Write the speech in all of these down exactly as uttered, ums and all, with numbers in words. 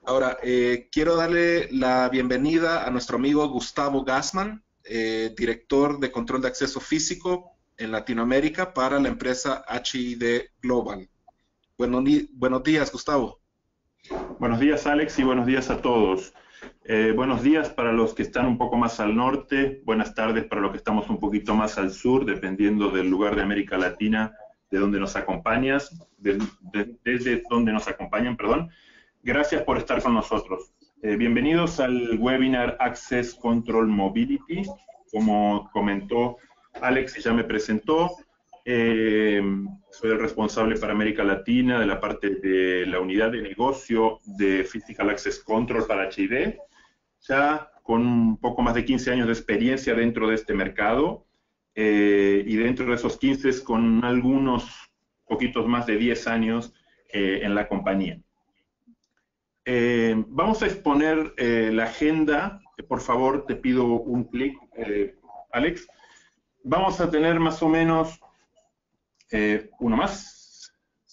Ahora, eh, quiero darle la bienvenida a nuestro amigo Gustavo Gassman, eh, director de control de acceso físico en Latinoamérica para la empresa H I D Global. Bueno, buenos días, Gustavo. Buenos días, Alex, y buenos días a todos. Eh, buenos días para los que están un poco más al norte, buenas tardes para los que estamos un poquito más al sur, dependiendo del lugar de América Latina de donde nos acompañas, de, de, desde donde nos acompañan, perdón. Gracias por estar con nosotros. Eh, bienvenidos al webinar Access Control Mobility. Como comentó Alex y ya me presentó, eh, soy el responsable para América Latina de la parte de la unidad de negocio de Physical Access Control para H I D, ya con un poco más de quince años de experiencia dentro de este mercado, eh, y dentro de esos quince con algunos poquitos más de diez años eh, en la compañía. Eh, vamos a exponer eh, la agenda. Por favor, te pido un clic, eh, Alex. Vamos a tener más o menos eh, uno más.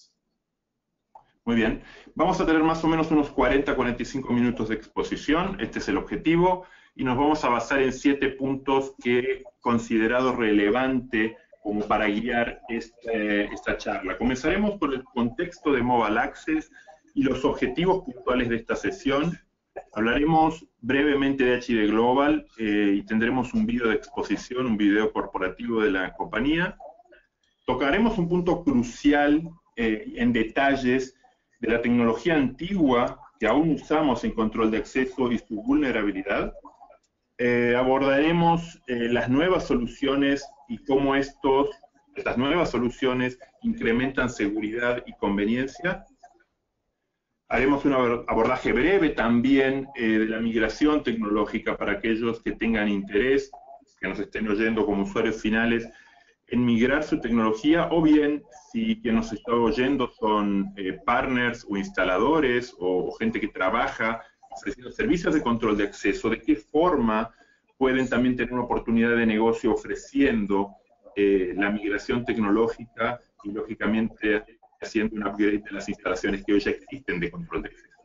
Muy bien. Vamos a tener más o menos unos cuarenta a cuarenta y cinco minutos de exposición. Este es el objetivo. Y nos vamos a basar en siete puntos que he considerado relevante como para guiar este, esta charla. Comenzaremos por el contexto de Mobile Access y los objetivos puntuales de esta sesión. Hablaremos brevemente de H I D Global eh, y tendremos un video de exposición, un video corporativo de la compañía. Tocaremos un punto crucial eh, en detalles de la tecnología antigua que aún usamos en control de acceso y su vulnerabilidad. Eh, abordaremos eh, las nuevas soluciones y cómo estos, estas nuevas soluciones incrementan seguridad y conveniencia. Haremos un abordaje breve también eh, de la migración tecnológica para aquellos que tengan interés, que nos estén oyendo como usuarios finales, en migrar su tecnología, o bien, si quien nos está oyendo son eh, partners o instaladores o, o gente que trabaja ofreciendo servicios de control de acceso, de qué forma pueden también tener una oportunidad de negocio ofreciendo eh, la migración tecnológica y, lógicamente, haciendo un upgrade de las instalaciones que hoy ya existen de control de acceso.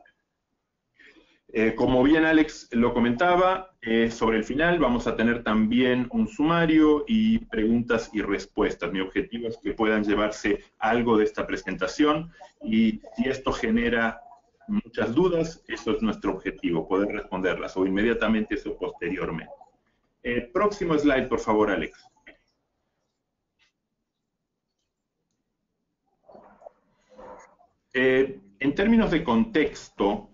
Eh, como bien Alex lo comentaba, eh, sobre el final vamos a tener también un sumario y preguntas y respuestas. Mi objetivo es que puedan llevarse algo de esta presentación, y si esto genera muchas dudas, eso es nuestro objetivo, poder responderlas, o inmediatamente eso posteriormente. Eh, próximo slide, por favor, Alex. Eh, en términos de contexto,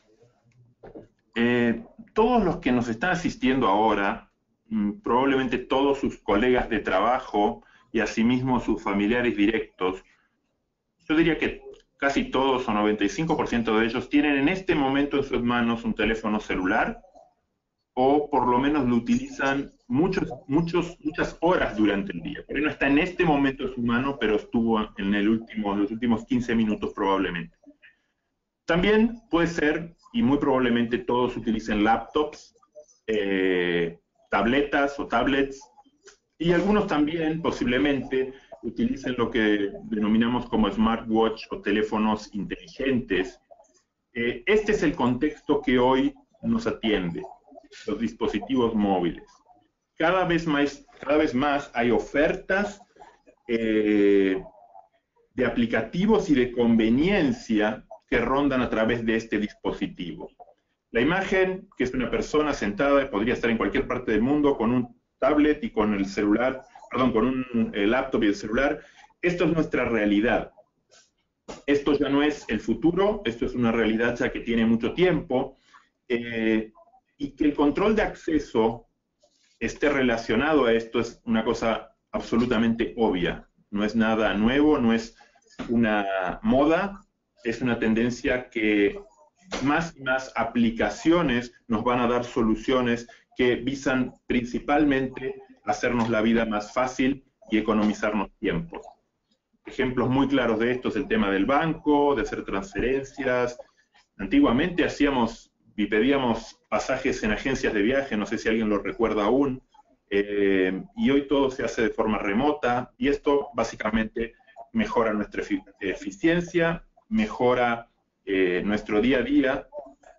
eh, todos los que nos están asistiendo ahora, mmm, probablemente todos sus colegas de trabajo y asimismo sus familiares directos, yo diría que casi todos o noventa y cinco por ciento de ellos tienen en este momento en sus manos un teléfono celular, o por lo menos lo utilizan muchos, muchos, muchas horas durante el día. Por ahí no está en este momento en su mano, pero estuvo en el último, los últimos quince minutos probablemente. También puede ser, y muy probablemente todos utilicen laptops, eh, tabletas o tablets, y algunos también posiblemente utilicen lo que denominamos como smartwatch o teléfonos inteligentes. Eh, este es el contexto que hoy nos atiende, los dispositivos móviles. Cada vez más, cada vez más hay ofertas eh, de aplicativos y de conveniencia que rondan a través de este dispositivo. La imagen, que es una persona sentada, podría estar en cualquier parte del mundo con un tablet y con el celular, perdón, con un eh, laptop y el celular. Esto es nuestra realidad. Esto ya no es el futuro, esto es una realidad ya que tiene mucho tiempo, eh, y que el control de acceso esté relacionado a esto es una cosa absolutamente obvia. No es nada nuevo, no es una moda, es una tendencia que más y más aplicaciones nos van a dar soluciones que visan principalmente hacernos la vida más fácil y economizarnos tiempos. Ejemplos muy claros de esto es el tema del banco, de hacer transferencias. Antiguamente hacíamos y pedíamos pasajes en agencias de viaje, no sé si alguien lo recuerda aún, eh, y hoy todo se hace de forma remota, y esto básicamente mejora nuestra eficiencia, mejora eh, nuestro día a día,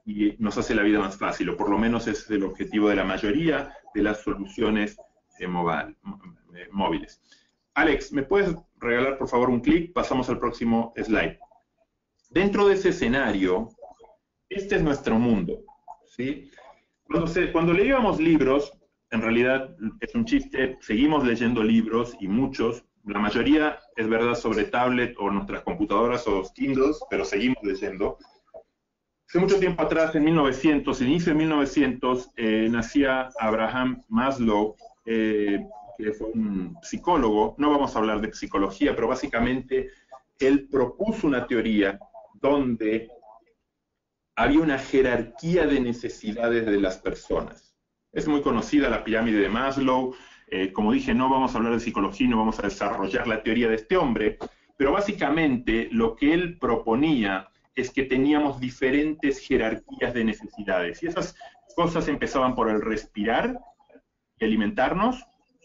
y nos hace la vida más fácil, o por lo menos ese es el objetivo de la mayoría de las soluciones eh, mobile, eh, móviles. Alex, ¿me puedes regalar por favor un clic? Pasamos al próximo slide. Dentro de ese escenario, este es nuestro mundo, ¿sí? Cuando, se, cuando leíamos libros, en realidad es un chiste, seguimos leyendo libros y muchos, la mayoría es verdad sobre tablet o nuestras computadoras o Kindles, pero seguimos leyendo. Hace mucho tiempo atrás, en mil novecientos, inicio de mil novecientos, eh, nacía Abraham Maslow, eh, que fue un psicólogo. No vamos a hablar de psicología, pero básicamente él propuso una teoría donde había una jerarquía de necesidades de las personas. Es muy conocida la pirámide de Maslow. Eh, como dije, no vamos a hablar de psicología, no vamos a desarrollar la teoría de este hombre, pero básicamente lo que él proponía es que teníamos diferentes jerarquías de necesidades. Y esas cosas empezaban por el respirar y alimentarnos.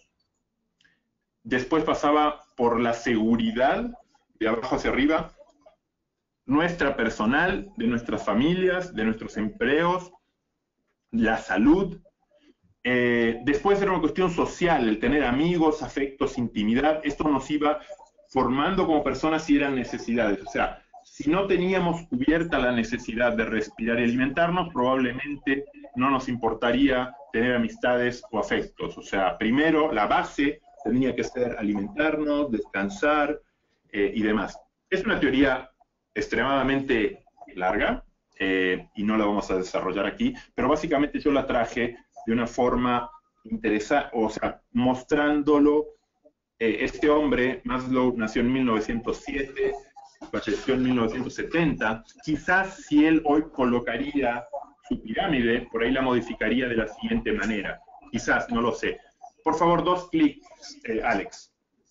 Después pasaba por la seguridad, de abajo hacia arriba, nuestra personal, de nuestras familias, de nuestros empleos, la salud. Eh, después era una cuestión social, el tener amigos, afectos, intimidad. Esto nos iba formando como personas y eran necesidades. O sea, si no teníamos cubierta la necesidad de respirar y alimentarnos, probablemente no nos importaría tener amistades o afectos. O sea, primero, la base tenía que ser alimentarnos, descansar eh, y demás. Es una teoría extremadamente larga eh, y no la vamos a desarrollar aquí, pero básicamente yo la traje de una forma interesante, o sea, mostrándolo. Eh, este hombre, Maslow, nació en mil novecientos siete, falleció en mil novecientos setenta. Quizás si él hoy colocaría su pirámide, por ahí la modificaría de la siguiente manera. Quizás, no lo sé. Por favor, dos clics, eh, Alex.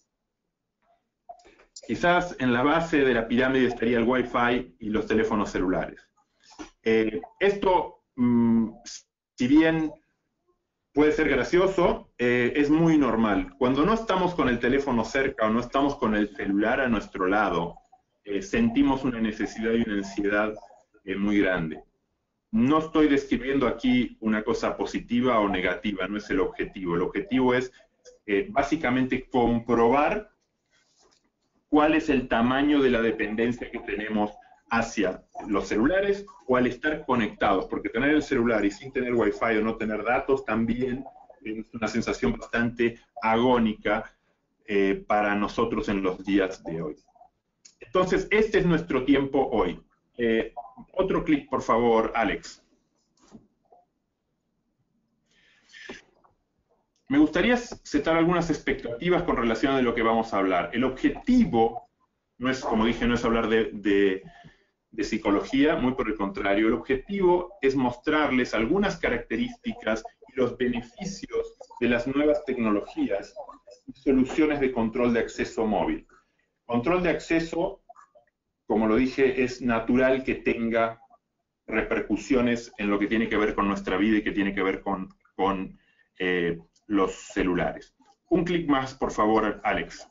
Quizás en la base de la pirámide estaría el Wi-Fi y los teléfonos celulares. Eh, esto, mmm, si bien puede ser gracioso, eh, es muy normal. Cuando no estamos con el teléfono cerca o no estamos con el celular a nuestro lado, eh, sentimos una necesidad y una ansiedad eh, muy grande. No estoy describiendo aquí una cosa positiva o negativa, no es el objetivo. El objetivo es eh, básicamente comprobar cuál es el tamaño de la dependencia que tenemos hacia los celulares o al estar conectados, porque tener el celular y sin tener Wi-Fi o no tener datos también es una sensación bastante agónica eh, para nosotros en los días de hoy. Entonces, este es nuestro tiempo hoy. Eh, otro clic, por favor, Alex. Me gustaría setar algunas expectativas con relación a lo que vamos a hablar. El objetivo, no es, como dije, no es hablar de, de, de psicología, muy por el contrario. El objetivo es mostrarles algunas características y los beneficios de las nuevas tecnologías y soluciones de control de acceso móvil. Control de acceso, como lo dije, es natural que tenga repercusiones en lo que tiene que ver con nuestra vida y que tiene que ver con, con eh, los celulares. Un clic más, por favor, Alex.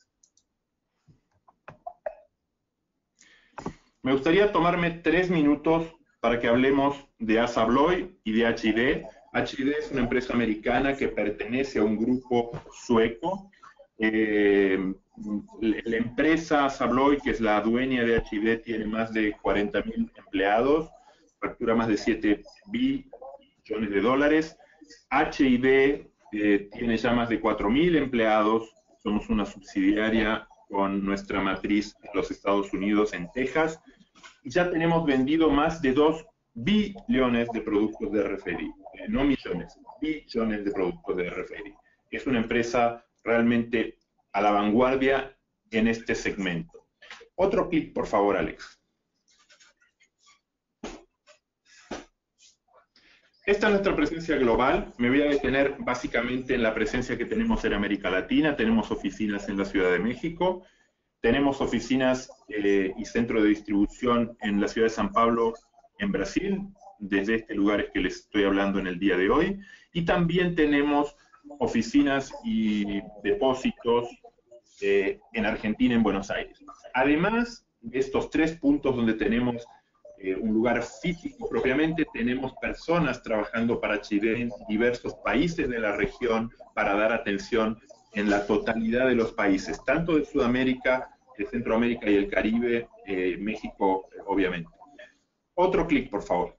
Me gustaría tomarme tres minutos para que hablemos de ASSA ABLOY y de H I D. H I D es una empresa americana que pertenece a un grupo sueco. Eh, la empresa ASSA ABLOY, que es la dueña de H I D, tiene más de cuarenta mil empleados, factura más de siete billones de dólares. H I D eh, tiene ya más de cuatro mil empleados, somos una subsidiaria con nuestra matriz en los Estados Unidos, en Texas, y ya tenemos vendido más de dos billones de productos de R F I D, eh, no millones, billones de productos de R F I D. Es una empresa realmente a la vanguardia en este segmento. Otro clic, por favor, Alex. Esta es nuestra presencia global. Me voy a detener básicamente en la presencia que tenemos en América Latina. Tenemos oficinas en la Ciudad de México, tenemos oficinas eh, y centro de distribución en la ciudad de San Pablo, en Brasil, desde este lugar es que les estoy hablando en el día de hoy, y también tenemos oficinas y depósitos eh, en Argentina, en Buenos Aires. Además de estos tres puntos donde tenemos eh, un lugar físico propiamente, tenemos personas trabajando para H I D en diversos países de la región para dar atención en la totalidad de los países, tanto de Sudamérica, de Centroamérica y el Caribe, eh, México, eh, obviamente. Otro clic, por favor.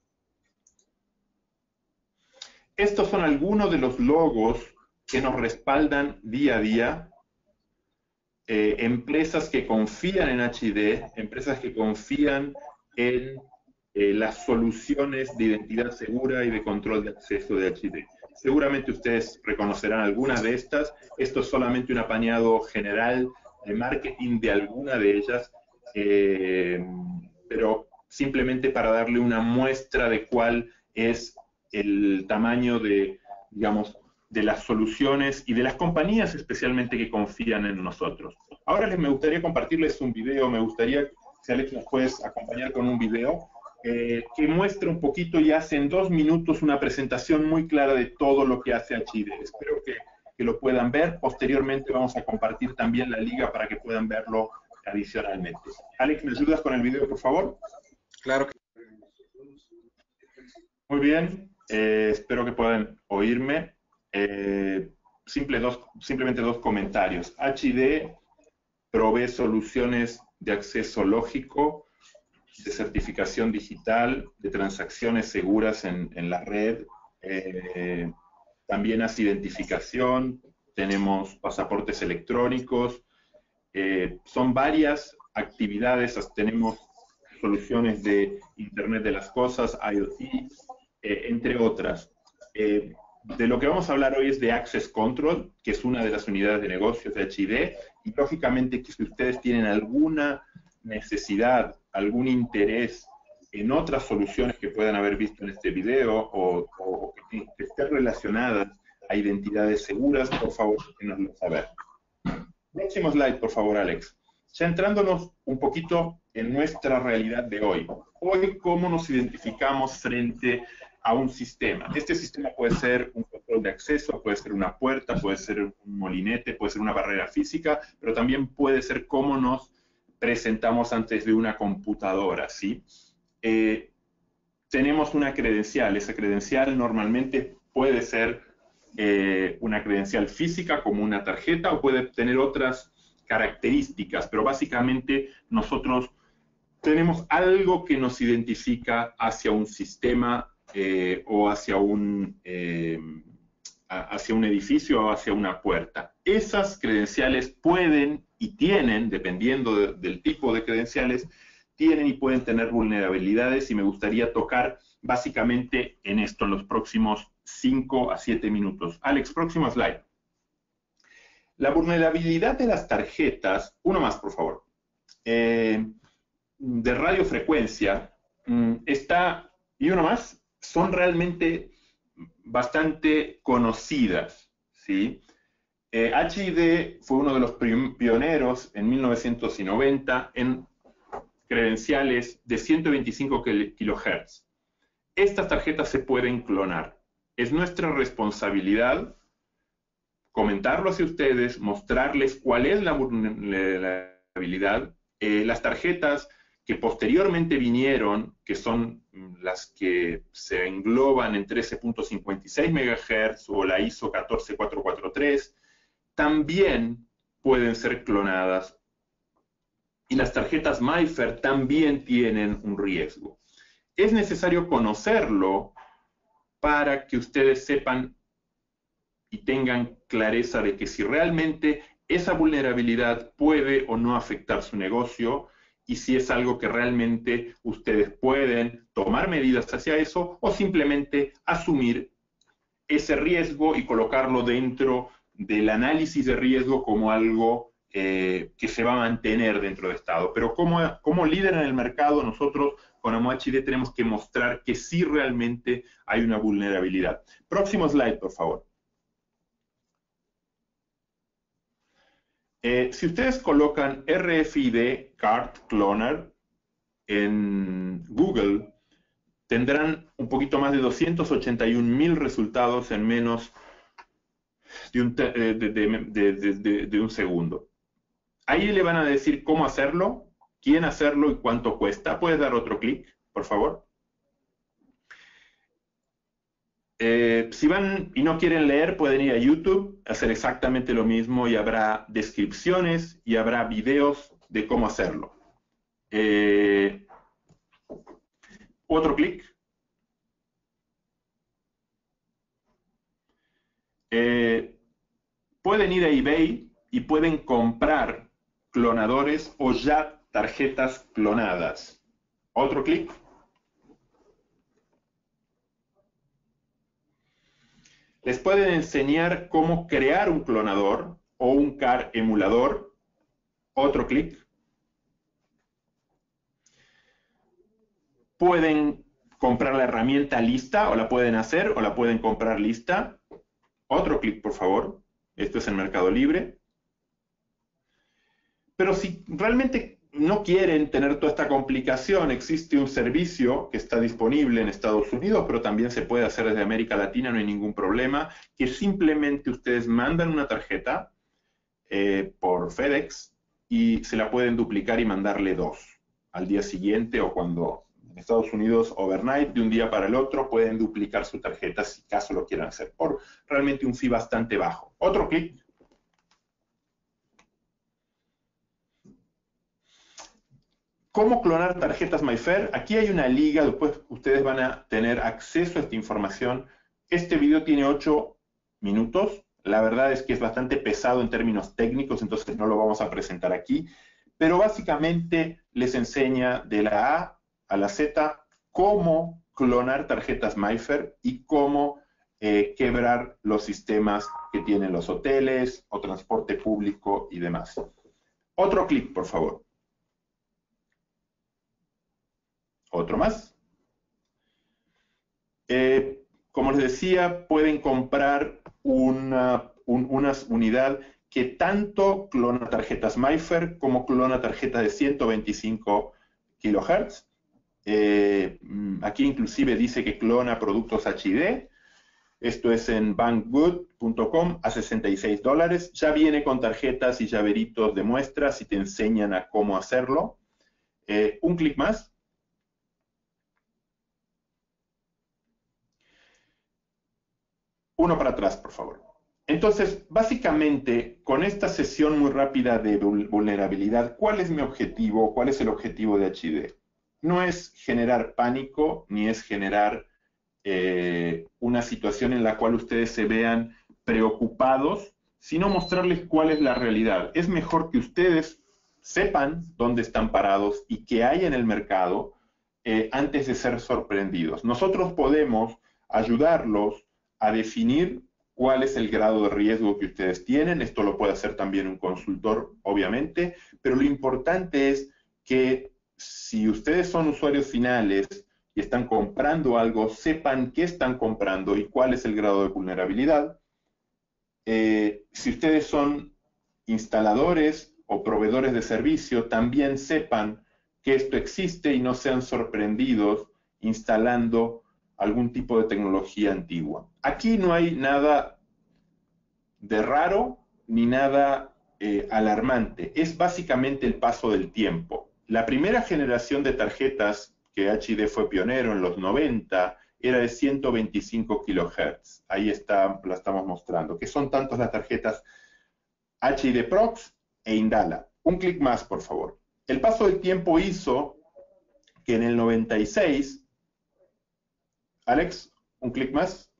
Estos son algunos de los logos que nos respaldan día a día. Eh, empresas que confían en H I D, empresas que confían en eh, las soluciones de identidad segura y de control de acceso de H I D. Seguramente ustedes reconocerán algunas de estas. Esto es solamente un apañado general de marketing de alguna de ellas, eh, pero simplemente para darle una muestra de cuál es el tamaño de, digamos, de las soluciones y de las compañías especialmente que confían en nosotros. Ahora les me gustaría compartirles un video, me gustaría, si Alex nos puedes acompañar con un video, eh, que muestra un poquito y hace en dos minutos una presentación muy clara de todo lo que hace H I D. Espero que, que lo puedan ver. Posteriormente vamos a compartir también la liga para que puedan verlo adicionalmente. Alex, ¿me ayudas con el video, por favor? Claro que Muy bien, eh, espero que puedan oírme. Eh, simple dos, simplemente dos comentarios. H I D provee soluciones de acceso lógico, de certificación digital, de transacciones seguras en, en la red. Eh, también hace identificación, tenemos pasaportes electrónicos. Eh, son varias actividades, tenemos soluciones de Internet de las Cosas, IoT, eh, entre otras. Eh, de lo que vamos a hablar hoy es de Access Control, que es una de las unidades de negocios de H I D, y lógicamente que si ustedes tienen alguna necesidad, algún interés en otras soluciones que puedan haber visto en este video o, o que, que estén relacionadas a identidades seguras, por favor, déjenoslo saber. Próximo slide, por favor, Alex. Ya entrándonos un poquito en nuestra realidad de hoy. Hoy, ¿cómo nos identificamos frente a un sistema? Este sistema puede ser un control de acceso, puede ser una puerta, puede ser un molinete, puede ser una barrera física, pero también puede ser cómo nos presentamos antes de una computadora, ¿sí? Eh, tenemos una credencial. Esa credencial normalmente puede ser eh, una credencial física, como una tarjeta, o puede tener otras características, pero básicamente nosotros tenemos algo que nos identifica hacia un sistema eh, o hacia un, eh, hacia un edificio o hacia una puerta. Esas credenciales pueden y tienen, dependiendo de, del tipo de credenciales, tienen y pueden tener vulnerabilidades, y me gustaría tocar básicamente en esto en los próximos cinco a siete minutos. Alex, próximo slide. La vulnerabilidad de las tarjetas, uno más, por favor, eh, de radiofrecuencia, mmm, está, y uno más, son realmente bastante conocidas, ¿sí? Eh, H I D fue uno de los pioneros en mil novecientos noventa en credenciales de ciento veinticinco kilohertz. Estas tarjetas se pueden clonar. Es nuestra responsabilidad comentarlo hacia ustedes, mostrarles cuál es la vulnerabilidad. Eh, las tarjetas que posteriormente vinieron, que son las que se engloban en trece punto cincuenta y seis megahertz o la I S O catorce mil cuatrocientos cuarenta y tres, también pueden ser clonadas. Y las tarjetas MIFARE también tienen un riesgo. Es necesario conocerlo para que ustedes sepan y tengan clareza de que si realmente esa vulnerabilidad puede o no afectar su negocio, y si es algo que realmente ustedes pueden tomar medidas hacia eso, o simplemente asumir ese riesgo y colocarlo dentro del análisis de riesgo como algo eh, que se va a mantener dentro del Estado. Pero como, como líder en el mercado, nosotros con H I D tenemos que mostrar que sí realmente hay una vulnerabilidad. Próximo slide, por favor. Eh, si ustedes colocan R F I D Card Cloner en Google, tendrán un poquito más de doscientos ochenta y un mil resultados en menos de un, de, de, de, de, de un segundo. Ahí le van a decir cómo hacerlo, quién hacerlo y cuánto cuesta. ¿Puedes dar otro clic, por favor? Eh, si van y no quieren leer, pueden ir a YouTube, hacer exactamente lo mismo y habrá descripciones y habrá videos de cómo hacerlo. Eh, otro clic. Eh, pueden ir a eBay y pueden comprar clonadores o ya tarjetas clonadas. Otro clic. Les pueden enseñar cómo crear un clonador o un car emulador. Otro clic. Pueden comprar la herramienta lista, o la pueden hacer, o la pueden comprar lista. Otro clic, por favor. Esto es en Mercado Libre. Pero si realmente no quieren tener toda esta complicación, existe un servicio que está disponible en Estados Unidos, pero también se puede hacer desde América Latina, no hay ningún problema, que simplemente ustedes mandan una tarjeta eh, por FedEx y se la pueden duplicar y mandarle dos al día siguiente, o cuando en Estados Unidos overnight, de un día para el otro, pueden duplicar su tarjeta si caso lo quieran hacer, por realmente un fee bastante bajo. Otro clic. ¿Cómo clonar tarjetas MyFair? Aquí hay una liga, después ustedes van a tener acceso a esta información. Este video tiene ocho minutos. La verdad es que es bastante pesado en términos técnicos, entonces no lo vamos a presentar aquí. Pero básicamente les enseña de la A a la Z cómo clonar tarjetas MyFair y cómo eh, quebrar los sistemas que tienen los hoteles o transporte público y demás. Otro clic, por favor. Otro más. Eh, como les decía, pueden comprar una, un, una unidad que tanto clona tarjetas MyFair como clona tarjetas de ciento veinticinco kilohertz. Eh, aquí inclusive dice que clona productos H I D. Esto es en bankgood punto com a sesenta y seis dólares. Ya viene con tarjetas y llaveritos de muestras y te enseñan a cómo hacerlo. Eh, un clic más. Uno para atrás, por favor. Entonces, básicamente, con esta sesión muy rápida de vulnerabilidad, ¿cuál es mi objetivo? ¿Cuál es el objetivo de H I D? No es generar pánico, ni es generar eh, una situación en la cual ustedes se vean preocupados, sino mostrarles cuál es la realidad. Es mejor que ustedes sepan dónde están parados y qué hay en el mercado eh, antes de ser sorprendidos. Nosotros podemos ayudarlos a definir cuál es el grado de riesgo que ustedes tienen. Esto lo puede hacer también un consultor, obviamente, pero lo importante es que si ustedes son usuarios finales y están comprando algo, sepan qué están comprando y cuál es el grado de vulnerabilidad. Eh, si ustedes son instaladores o proveedores de servicio, también sepan que esto existe y no sean sorprendidos instalando algún tipo de tecnología antigua. Aquí no hay nada de raro ni nada eh, alarmante. Es básicamente el paso del tiempo. La primera generación de tarjetas que H I D fue pionero en los noventa era de ciento veinticinco kilohertz. Ahí está, la estamos mostrando, que son tantos las tarjetas H I D Prox e Indala. Un clic más, por favor. El paso del tiempo hizo que en el noventa y seis, Alex, un clic más.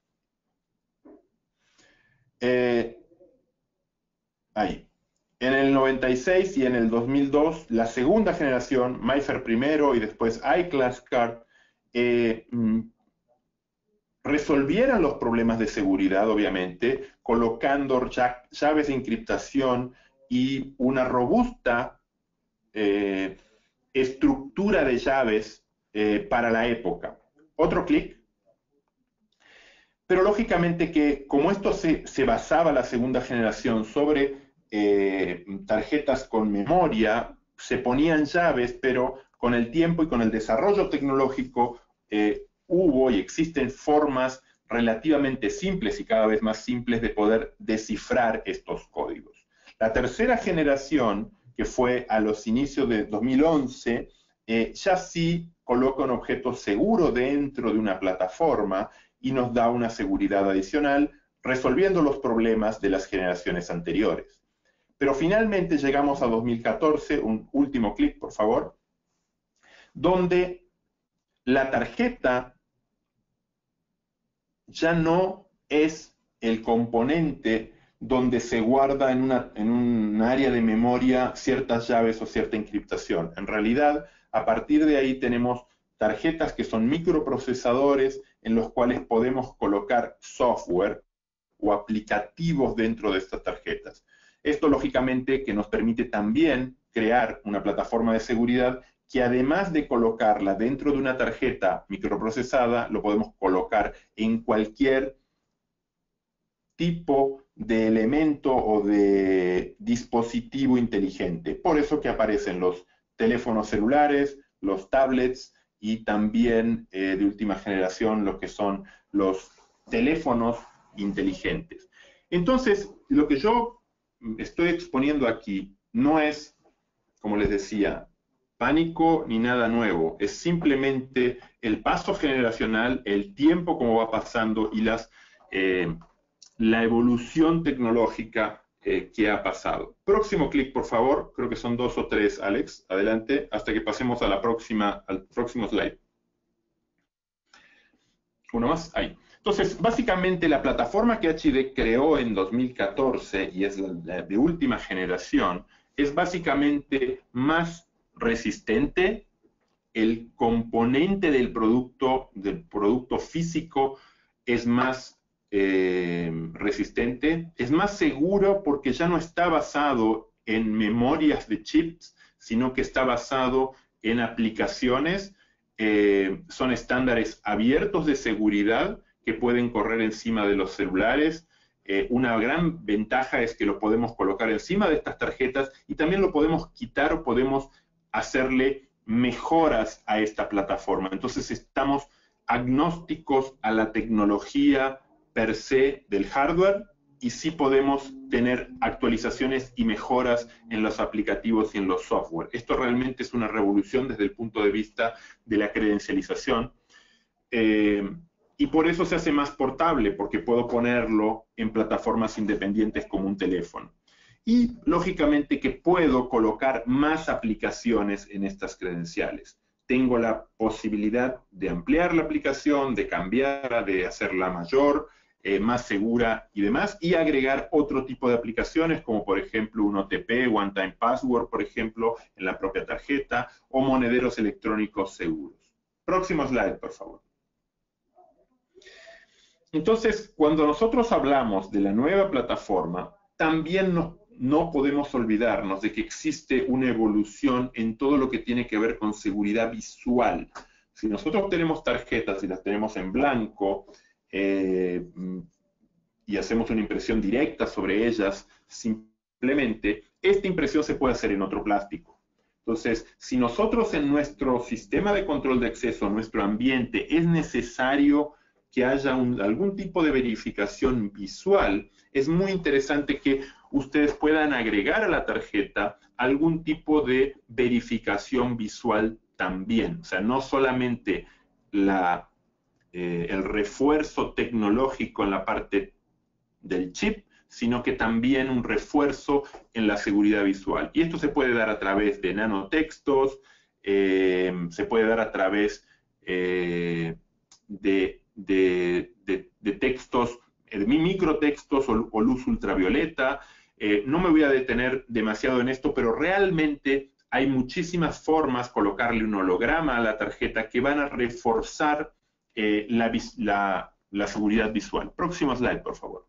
Eh, ahí. En el noventa y seis y en el dos mil dos, la segunda generación, MyFair primero y después iClass Card, eh, resolvieran los problemas de seguridad, obviamente, colocando llaves de encriptación y una robusta eh, estructura de llaves eh, para la época. Otro clic. Pero lógicamente que como esto se, se basaba la segunda generación sobre eh, tarjetas con memoria, se ponían llaves, pero con el tiempo y con el desarrollo tecnológico eh, hubo y existen formas relativamente simples y cada vez más simples de poder descifrar estos códigos. La tercera generación, que fue a los inicios de dos mil once, eh, ya sí coloca un objeto seguro dentro de una plataforma y nos da una seguridad adicional, resolviendo los problemas de las generaciones anteriores. Pero finalmente llegamos a dos mil catorce, un último clic, por favor, donde la tarjeta ya no es el componente donde se guarda en, una, en un área de memoria ciertas llaves o cierta encriptación. En realidad, a partir de ahí tenemos tarjetas que son microprocesadores en los cuales podemos colocar software o aplicativos dentro de estas tarjetas. Esto, lógicamente, que nos permite también crear una plataforma de seguridad que, además de colocarla dentro de una tarjeta microprocesada, lo podemos colocar en cualquier tipo de elemento o de dispositivo inteligente. Por eso que aparecen los teléfonos celulares, los tablets y también eh, de última generación lo que son los teléfonos inteligentes. Entonces, lo que yo estoy exponiendo aquí no es, como les decía, pánico ni nada nuevo, es simplemente el paso generacional, el tiempo como va pasando y las, eh, la evolución tecnológica eh, que ha pasado. Próximo clic, por favor, creo que son dos o tres, Alex, adelante, hasta que pasemos a la próxima, al próximo slide. Uno más, ahí. Entonces, básicamente la plataforma que H D creó en dos mil catorce, y es la de última generación, es básicamente más resistente, el componente del producto, del producto físico es más eh, resistente, es más seguro porque ya no está basado en memorias de chips, sino que está basado en aplicaciones, eh, son estándares abiertos de seguridad que pueden correr encima de los celulares. Eh, una gran ventaja es que lo podemos colocar encima de estas tarjetas y también lo podemos quitar o podemos hacerle mejoras a esta plataforma. Entonces estamos agnósticos a la tecnología per se del hardware y sí podemos tener actualizaciones y mejoras en los aplicativos y en los software. Esto realmente es una revolución desde el punto de vista de la credencialización. Eh, y por eso se hace más portable, porque puedo ponerlo en plataformas independientes como un teléfono. Y, lógicamente, que puedo colocar más aplicaciones en estas credenciales. Tengo la posibilidad de ampliar la aplicación, de cambiarla, de hacerla mayor, eh, más segura y demás, y agregar otro tipo de aplicaciones, como por ejemplo un O T P, One Time Password, por ejemplo, en la propia tarjeta, o monederos electrónicos seguros. Próximo slide, por favor. Entonces, cuando nosotros hablamos de la nueva plataforma, también no, no podemos olvidarnos de que existe una evolución en todo lo que tiene que ver con seguridad visual. Si nosotros tenemos tarjetas y las tenemos en blanco eh, y hacemos una impresión directa sobre ellas, simplemente, esta impresión se puede hacer en otro plástico. Entonces, si nosotros en nuestro sistema de control de acceso, en nuestro ambiente, es necesario que haya un, algún tipo de verificación visual, es muy interesante que ustedes puedan agregar a la tarjeta algún tipo de verificación visual también. O sea, no solamente la, eh, el refuerzo tecnológico en la parte del chip, sino que también un refuerzo en la seguridad visual. Y esto se puede dar a través de nanotextos, eh, se puede dar a través eh, de De, de, de textos, de microtextos o, o luz ultravioleta. Eh, no me voy a detener demasiado en esto, pero realmente hay muchísimas formas, colocarle un holograma a la tarjeta que van a reforzar eh, la, la, la seguridad visual. Próximo slide, por favor.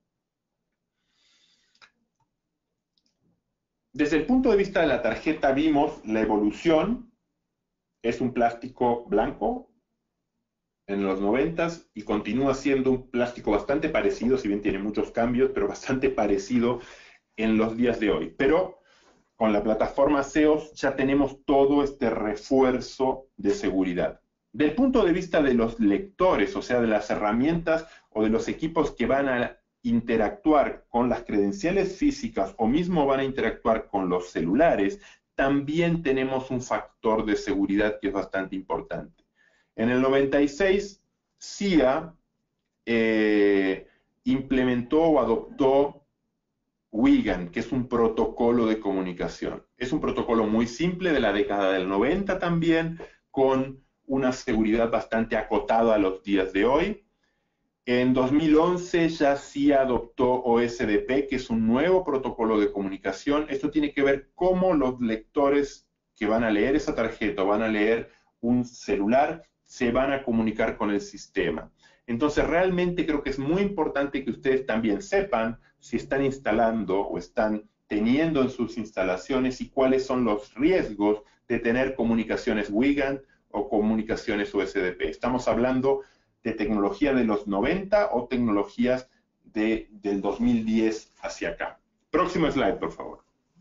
Desde el punto de vista de la tarjeta vimos la evolución. Es un plástico blanco en los noventas y continúa siendo un plástico bastante parecido, si bien tiene muchos cambios, pero bastante parecido en los días de hoy. Pero con la plataforma C E O S ya tenemos todo este refuerzo de seguridad. Del punto de vista de los lectores, o sea, de las herramientas o de los equipos que van a interactuar con las credenciales físicas o mismo van a interactuar con los celulares, también tenemos un factor de seguridad que es bastante importante. En el noventa y seis, C I A eh, implementó o adoptó WIGAN, que es un protocolo de comunicación. Es un protocolo muy simple de la década del noventa también, con una seguridad bastante acotada a los días de hoy. En dos mil once ya C I A adoptó O S D P, que es un nuevo protocolo de comunicación. Esto tiene que ver cómo los lectores que van a leer esa tarjeta o van a leer un celular se van a comunicar con el sistema. Entonces, realmente creo que es muy importante que ustedes también sepan si están instalando o están teniendo en sus instalaciones y cuáles son los riesgos de tener comunicaciones WIGAN o comunicaciones O S D P. Estamos hablando de tecnología de los noventa o tecnologías de, del dos mil diez hacia acá. Próximo slide, por favor.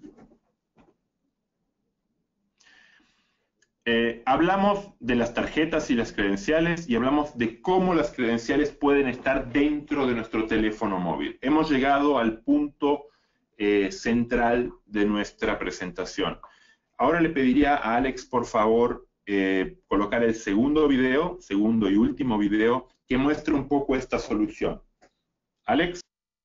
Eh, hablamos de las tarjetas y las credenciales y hablamos de cómo las credenciales pueden estar dentro de nuestro teléfono móvil. Hemos llegado al punto eh, central de nuestra presentación. Ahora le pediría a Alex, por favor, eh, colocar el segundo video, segundo y último video, que muestre un poco esta solución. Alex.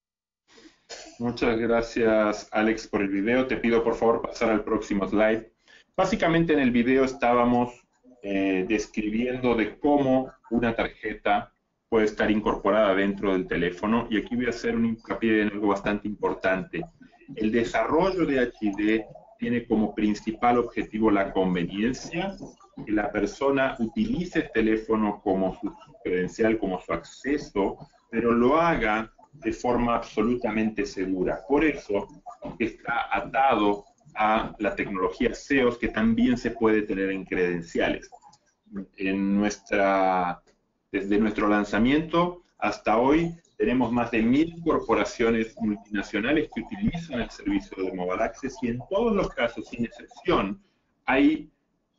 Muchas gracias, Alex, por el video. Te pido, por favor, pasar al próximo slide. Básicamente en el video estábamos eh, describiendo de cómo una tarjeta puede estar incorporada dentro del teléfono, y aquí voy a hacer un hincapié en algo bastante importante. El desarrollo de H I D tiene como principal objetivo la conveniencia, que la persona utilice el teléfono como su credencial, como su acceso, pero lo haga de forma absolutamente segura. Por eso está atado a la tecnología S E O S, que también se puede tener en credenciales. En nuestra, desde nuestro lanzamiento hasta hoy tenemos más de mil corporaciones multinacionales que utilizan el servicio de Mobile Access, y en todos los casos, sin excepción, hay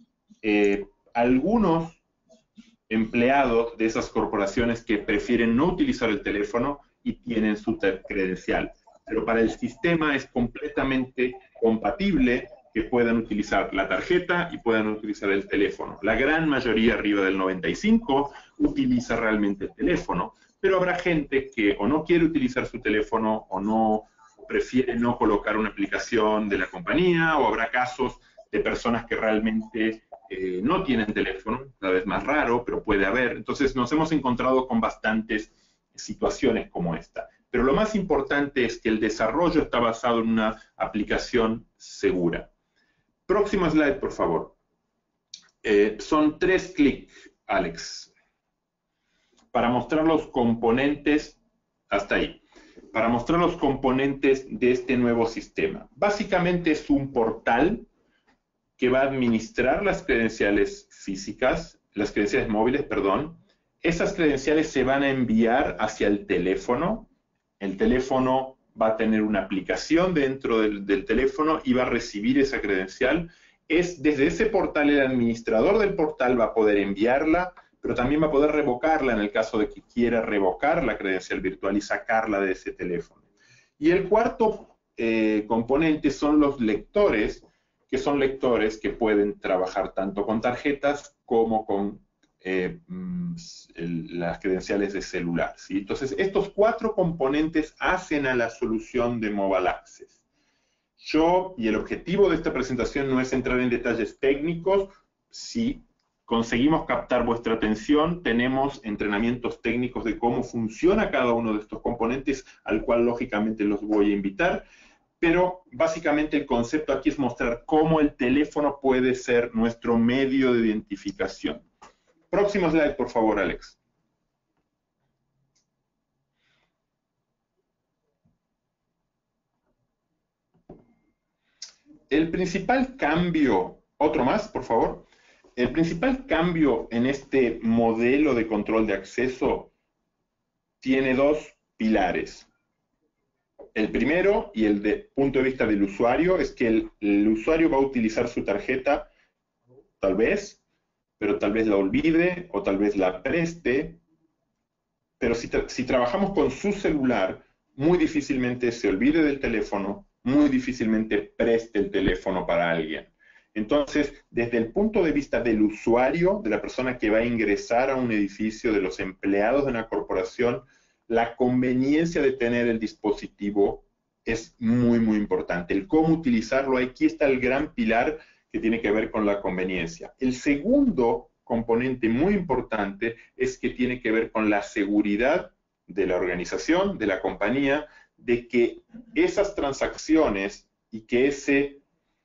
eh, algunos empleados de esas corporaciones que prefieren no utilizar el teléfono y tienen su credencial. Pero para el sistema es completamente compatible que puedan utilizar la tarjeta y puedan utilizar el teléfono. La gran mayoría, arriba del noventa y cinco, utiliza realmente el teléfono, pero habrá gente que o no quiere utilizar su teléfono o no o prefiere no colocar una aplicación de la compañía, o habrá casos de personas que realmente eh, no tienen teléfono, cada vez más raro, pero puede haber. Entonces nos hemos encontrado con bastantes situaciones como esta. Pero lo más importante es que el desarrollo está basado en una aplicación segura. Próximo slide, por favor. Eh, son tres clics, Alex, para mostrar los componentes, hasta ahí, para mostrar los componentes de este nuevo sistema. Básicamente es un portal que va a administrar las credenciales físicas, las credenciales móviles, perdón. Esas credenciales se van a enviar hacia el teléfono. El teléfono va a tener una aplicación dentro del, del teléfono y va a recibir esa credencial. Es desde ese portal, el administrador del portal va a poder enviarla, pero también va a poder revocarla en el caso de que quiera revocar la credencial virtual y sacarla de ese teléfono. Y el cuarto eh, componente son los lectores, que son lectores que pueden trabajar tanto con tarjetas como con eh, el, las credenciales de celular, ¿sí? Entonces, estos cuatro componentes hacen a la solución de Mobile Access. Yo, y el objetivo de esta presentación no es entrar en detalles técnicos. Si conseguimos captar vuestra atención, tenemos entrenamientos técnicos de cómo funciona cada uno de estos componentes, al cual lógicamente los voy a invitar. Pero básicamente el concepto aquí es mostrar cómo el teléfono puede ser nuestro medio de identificación. Próximo slide, por favor, Alex. El principal cambio, otro más, por favor. El principal cambio en este modelo de control de acceso tiene dos pilares. El primero, y el de punto de vista del usuario, es que el, el usuario va a utilizar su tarjeta, tal vez, pero tal vez la olvide o tal vez la preste. Pero si, tra si trabajamos con su celular, muy difícilmente se olvide del teléfono, muy difícilmente preste el teléfono para alguien. Entonces, desde el punto de vista del usuario, de la persona que va a ingresar a un edificio, de los empleados de una corporación, la conveniencia de tener el dispositivo es muy, muy importante. El cómo utilizarlo, aquí está el gran pilar que tiene que ver con la conveniencia. El segundo componente muy importante es que tiene que ver con la seguridad de la organización, de la compañía, de que esas transacciones y que ese,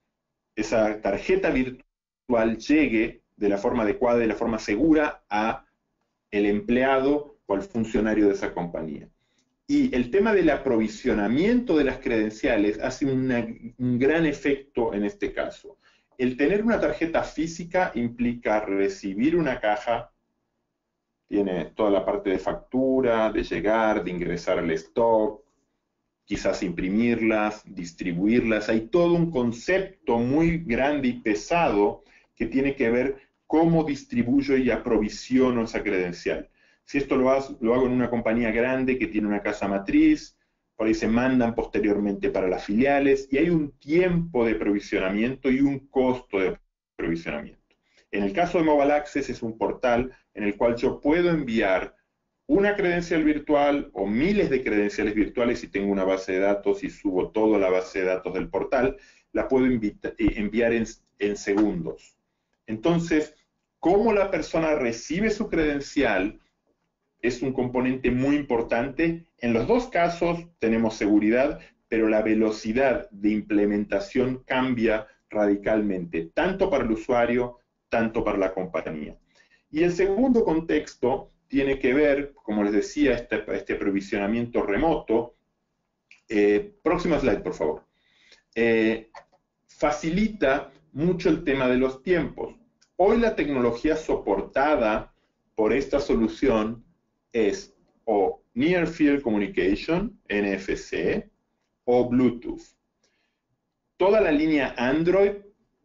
esa tarjeta virtual llegue de la forma adecuada, de la forma segura a el empleado o al funcionario de esa compañía. Y el tema del aprovisionamiento de las credenciales hace una, un gran efecto en este caso. El tener una tarjeta física implica recibir una caja, tiene toda la parte de factura, de llegar, de ingresar al stock, quizás imprimirlas, distribuirlas. Hay todo un concepto muy grande y pesado que tiene que ver cómo distribuyo y aprovisiono esa credencial. Si esto lo hago, lo hago en una compañía grande que tiene una casa matriz, por ahí se mandan posteriormente para las filiales y hay un tiempo de provisionamiento y un costo de provisionamiento. En el caso de Mobile Access es un portal en el cual yo puedo enviar una credencial virtual o miles de credenciales virtuales si tengo una base de datos y subo toda la base de datos del portal, la puedo enviar en, en segundos. Entonces, cómo la persona recibe su credencial es un componente muy importante. En los dos casos tenemos seguridad, pero la velocidad de implementación cambia radicalmente, tanto para el usuario, tanto para la compañía. Y el segundo contexto tiene que ver, como les decía, este, este aprovisionamiento remoto. Eh, próxima slide, por favor. Eh, facilita mucho el tema de los tiempos. Hoy la tecnología soportada por esta solución es o Near Field Communication, N F C, o Bluetooth. Toda la línea Android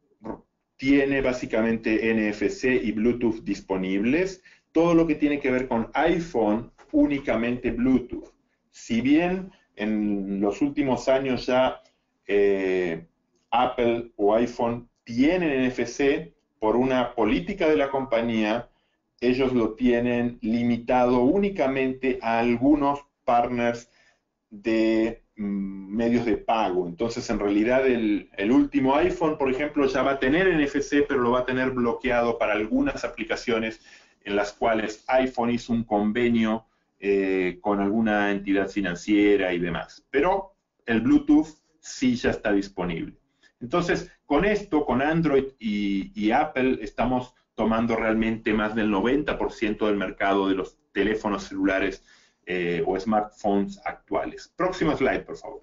tiene básicamente N F C y Bluetooth disponibles. Todo lo que tiene que ver con iPhone, únicamente Bluetooth. Si bien en los últimos años ya eh, Apple o iPhone tienen N F C, por una política de la compañía, ellos lo tienen limitado únicamente a algunos partners de mm, medios de pago. Entonces, en realidad, el, el último iPhone, por ejemplo, ya va a tener N F C, pero lo va a tener bloqueado para algunas aplicaciones en las cuales iPhone hizo un convenio eh, con alguna entidad financiera y demás. Pero el Bluetooth sí ya está disponible. Entonces, con esto, con Android y, y Apple, estamos tomando realmente más del noventa por ciento del mercado de los teléfonos celulares eh, o smartphones actuales. Próximo slide, por favor.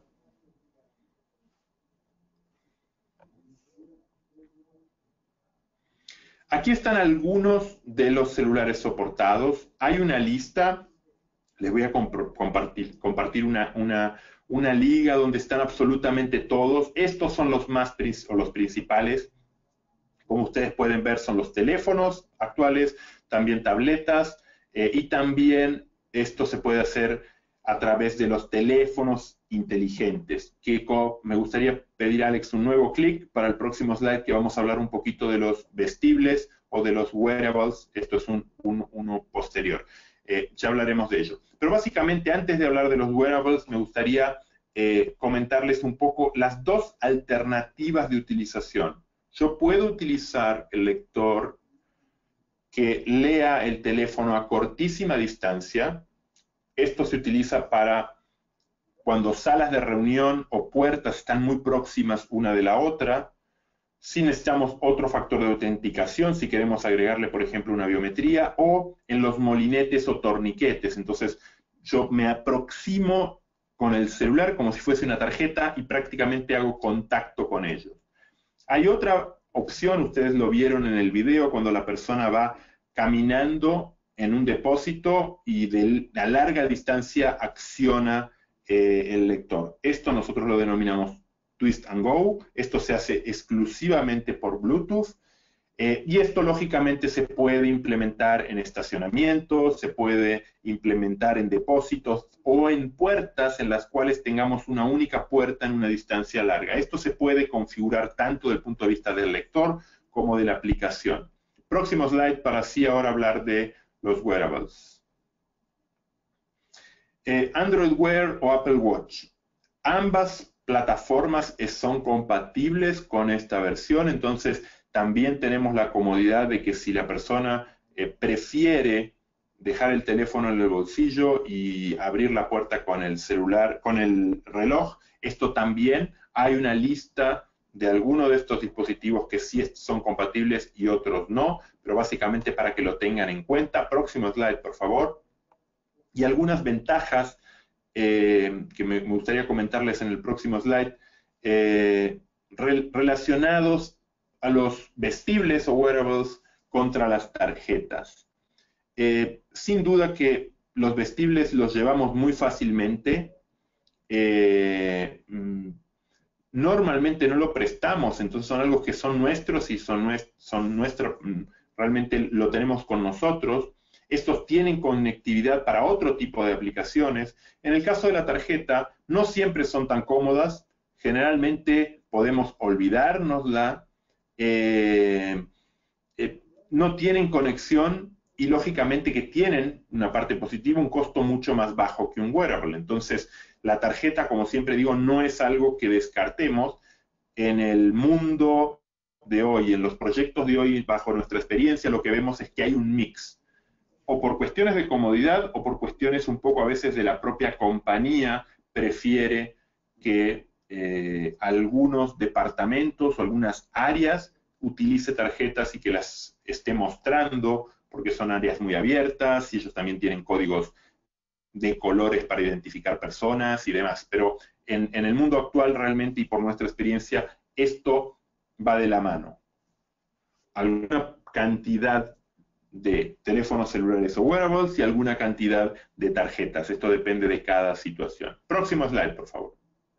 Aquí están algunos de los celulares soportados. Hay una lista, les voy a comp compartir, compartir una, una, una liga donde están absolutamente todos. Estos son los más o los principales. Como ustedes pueden ver, son los teléfonos actuales, también tabletas, eh, y también esto se puede hacer a través de los teléfonos inteligentes. Kiko, me gustaría pedir a Alex un nuevo clic para el próximo slide, que vamos a hablar un poquito de los vestibles o de los wearables. Esto es un, un, uno posterior. Eh, ya hablaremos de ello. Pero básicamente, antes de hablar de los wearables, me gustaría eh, comentarles un poco las dos alternativas de utilización. Yo puedo utilizar el lector que lea el teléfono a cortísima distancia. Esto se utiliza para cuando salas de reunión o puertas están muy próximas una de la otra. Si necesitamos otro factor de autenticación, si queremos agregarle, por ejemplo, una biometría, o en los molinetes o torniquetes. Entonces, yo me aproximo con el celular como si fuese una tarjeta y prácticamente hago contacto con ellos. Hay otra opción, ustedes lo vieron en el video, cuando la persona va caminando en un depósito y de a larga distancia acciona eh, el lector. Esto nosotros lo denominamos Twist and Go. Esto se hace exclusivamente por Bluetooth. Eh, y esto lógicamente se puede implementar en estacionamientos, se puede implementar en depósitos o en puertas en las cuales tengamos una única puerta en una distancia larga. Esto se puede configurar tanto desde el punto de vista del lector como de la aplicación. Próximo slide para así ahora hablar de los wearables. Eh, Android Wear o Apple Watch. Ambas plataformas son compatibles con esta versión, entonces también tenemos la comodidad de que si la persona eh, prefiere dejar el teléfono en el bolsillo y abrir la puerta con el celular, con el reloj, esto también hay una lista de algunos de estos dispositivos que sí son compatibles y otros no, pero básicamente para que lo tengan en cuenta. Próximo slide, por favor. Y algunas ventajas eh, que me, me gustaría comentarles en el próximo slide, eh, re, relacionados a los vestibles o wearables contra las tarjetas. Eh, sin duda que los vestibles los llevamos muy fácilmente. Eh, normalmente no lo prestamos, entonces son algo que son nuestros y son, nuest son nuestros, realmente lo tenemos con nosotros. Estos tienen conectividad para otro tipo de aplicaciones. En el caso de la tarjeta, no siempre son tan cómodas. Generalmente podemos olvidárnosla. Eh, eh, no tienen conexión y lógicamente que tienen una parte positiva, un costo mucho más bajo que un wearable. Entonces, la tarjeta, como siempre digo, no es algo que descartemos. En el mundo de hoy, en los proyectos de hoy, bajo nuestra experiencia, lo que vemos es que hay un mix. O por cuestiones de comodidad o por cuestiones un poco a veces de la propia compañía prefiere que eh, algunos departamentos o algunas áreas utilice tarjetas y que las esté mostrando porque son áreas muy abiertas y ellos también tienen códigos de colores para identificar personas y demás. Pero en, en el mundo actual realmente y por nuestra experiencia esto va de la mano. Alguna cantidad de teléfonos celulares o wearables y alguna cantidad de tarjetas. Esto depende de cada situación. Próximo slide, por favor.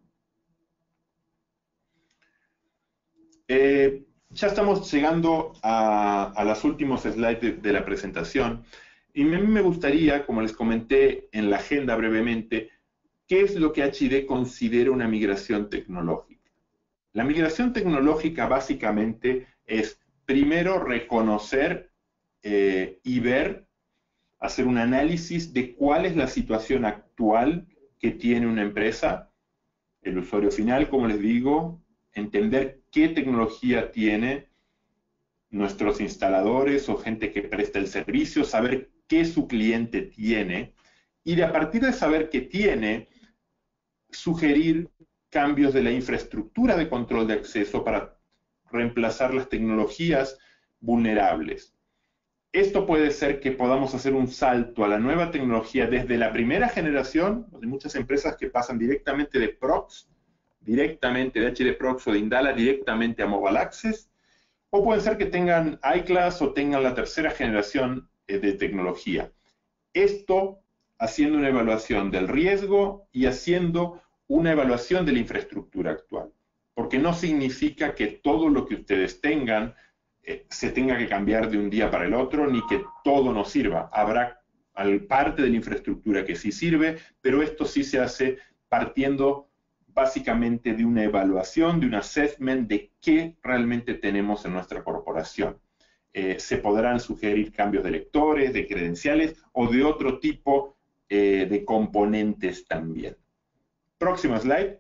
Eh, ya estamos llegando a, a los últimos slides de, de la presentación. Y a mí me gustaría, como les comenté en la agenda brevemente, ¿qué es lo que H I D considera una migración tecnológica? La migración tecnológica básicamente es primero reconocer Eh, y ver, hacer un análisis de cuál es la situación actual que tiene una empresa, el usuario final, como les digo, entender qué tecnología tiene nuestros instaladores o gente que presta el servicio, saber qué su cliente tiene, y de a partir de saber qué tiene, sugerir cambios de la infraestructura de control de acceso para reemplazar las tecnologías vulnerables. Esto puede ser que podamos hacer un salto a la nueva tecnología desde la primera generación. Hay muchas empresas que pasan directamente de Prox, directamente de H D Prox o de Indala, directamente a Mobile Access. O puede ser que tengan iClass o tengan la tercera generación eh, de tecnología. Esto haciendo una evaluación del riesgo y haciendo una evaluación de la infraestructura actual. Porque no significa que todo lo que ustedes tengan Eh, se tenga que cambiar de un día para el otro, ni que todo no sirva. Habrá parte de la infraestructura que sí sirve, pero esto sí se hace partiendo básicamente de una evaluación, de un assessment de qué realmente tenemos en nuestra corporación. Eh, se podrán sugerir cambios de lectores, de credenciales o de otro tipo eh, de componentes también. Próximo slide.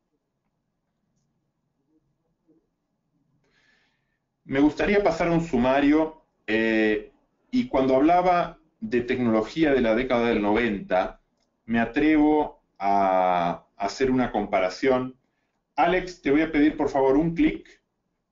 Me gustaría pasar a un sumario eh, y cuando hablaba de tecnología de la década del noventa, me atrevo a hacer una comparación. Alex, te voy a pedir por favor un clic.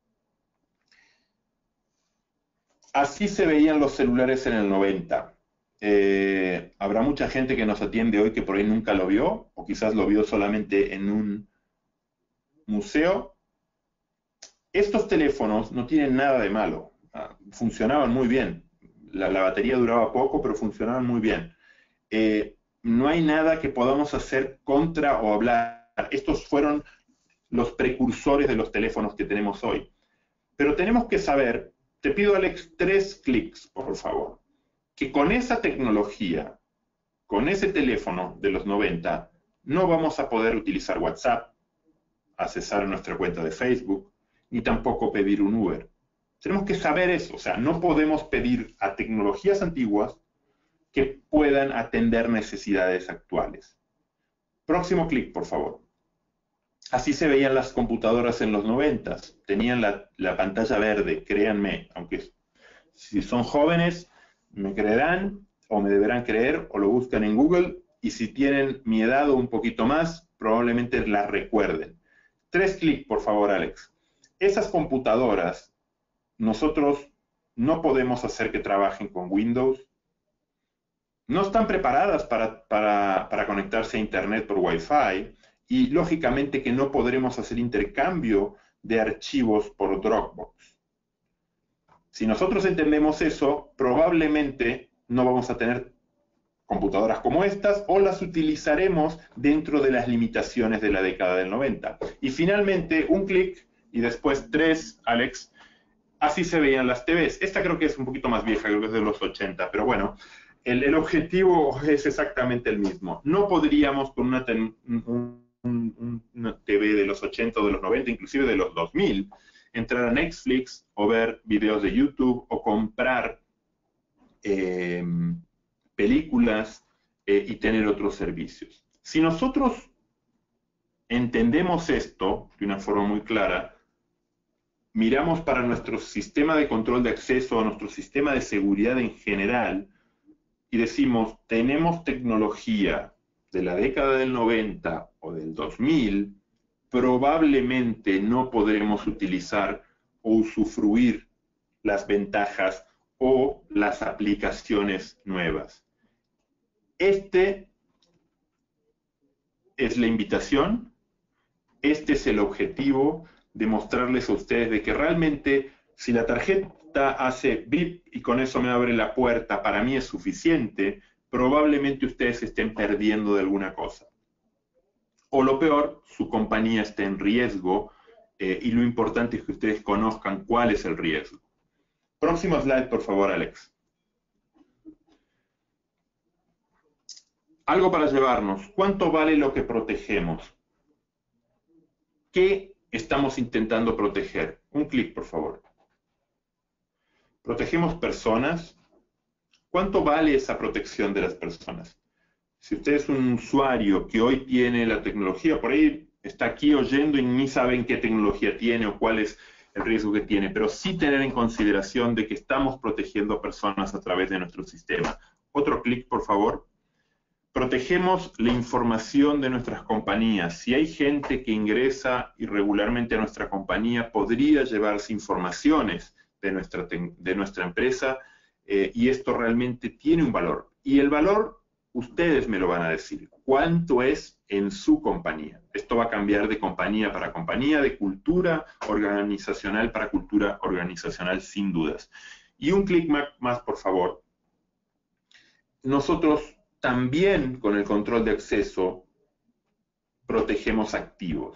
Así se veían los celulares en el noventa. Eh, habrá mucha gente que nos atiende hoy que por ahí nunca lo vio, o quizás lo vio solamente en un museo. Estos teléfonos no tienen nada de malo, funcionaban muy bien, la, la batería duraba poco, pero funcionaban muy bien. Eh, no hay nada que podamos hacer contra o hablar. Estos fueron los precursores de los teléfonos que tenemos hoy. Pero tenemos que saber te pido, Alex, tres clics, por favor. Que con esa tecnología, con ese teléfono de los noventa, no vamos a poder utilizar WhatsApp, accesar a nuestra cuenta de Facebook, ni tampoco pedir un Uber. Tenemos que saber eso, o sea, no podemos pedir a tecnologías antiguas que puedan atender necesidades actuales. Próximo clic, por favor. Así se veían las computadoras en los noventas. Tenían la, la pantalla verde, créanme, aunque si son jóvenes me creerán o me deberán creer o lo buscan en Google, y si tienen mi edad o un poquito más, probablemente la recuerden. Tres clics, por favor, Alex. Esas computadoras, nosotros no podemos hacer que trabajen con Windows. No están preparadas para, para, para conectarse a Internet por Wi-Fi, y lógicamente que no podremos hacer intercambio de archivos por Dropbox. Si nosotros entendemos eso, probablemente no vamos a tener computadoras como estas, o las utilizaremos dentro de las limitaciones de la década del noventa. Y finalmente, un clic, y después tres, Alex. Así se veían las T Vs. Esta creo que es un poquito más vieja, creo que es de los ochenta, pero bueno, el, el objetivo es exactamente el mismo. No podríamos con una, ten, un, un, una T V de los ochenta o de los noventa, inclusive de los dos mil, entrar a Netflix o ver videos de YouTube o comprar eh, películas eh, y tener otros servicios. Si nosotros entendemos esto de una forma muy clara, miramos para nuestro sistema de control de acceso, a nuestro sistema de seguridad en general, y decimos, tenemos tecnología de la década del noventa o del dos mil, probablemente no podremos utilizar o usufruir las ventajas o las aplicaciones nuevas. Este es la invitación, este es el objetivo de mostrarles a ustedes de que realmente si la tarjeta hace bip y con eso me abre la puerta, para mí es suficiente, probablemente ustedes estén perdiendo de alguna cosa. O lo peor, su compañía esté en riesgo eh, y lo importante es que ustedes conozcan cuál es el riesgo. Próximo slide, por favor, Alex. Algo para llevarnos. ¿Cuánto vale lo que protegemos? ¿Qué estamos intentando proteger? Un clic, por favor. ¿Protegemos personas? ¿Cuánto vale esa protección de las personas? Si usted es un usuario que hoy tiene la tecnología, por ahí está aquí oyendo y ni saben qué tecnología tiene o cuál es el riesgo que tiene, pero sí tener en consideración de que estamos protegiendo a personas a través de nuestro sistema. Otro clic, por favor. Protegemos la información de nuestras compañías. Si hay gente que ingresa irregularmente a nuestra compañía, podría llevarse informaciones de nuestra, de nuestra empresa eh, y esto realmente tiene un valor. Y el valor, ustedes me lo van a decir. ¿Cuánto es en su compañía? Esto va a cambiar de compañía para compañía, de cultura organizacional para cultura organizacional, sin dudas. Y un clic más, por favor. Nosotros también con el control de acceso protegemos activos.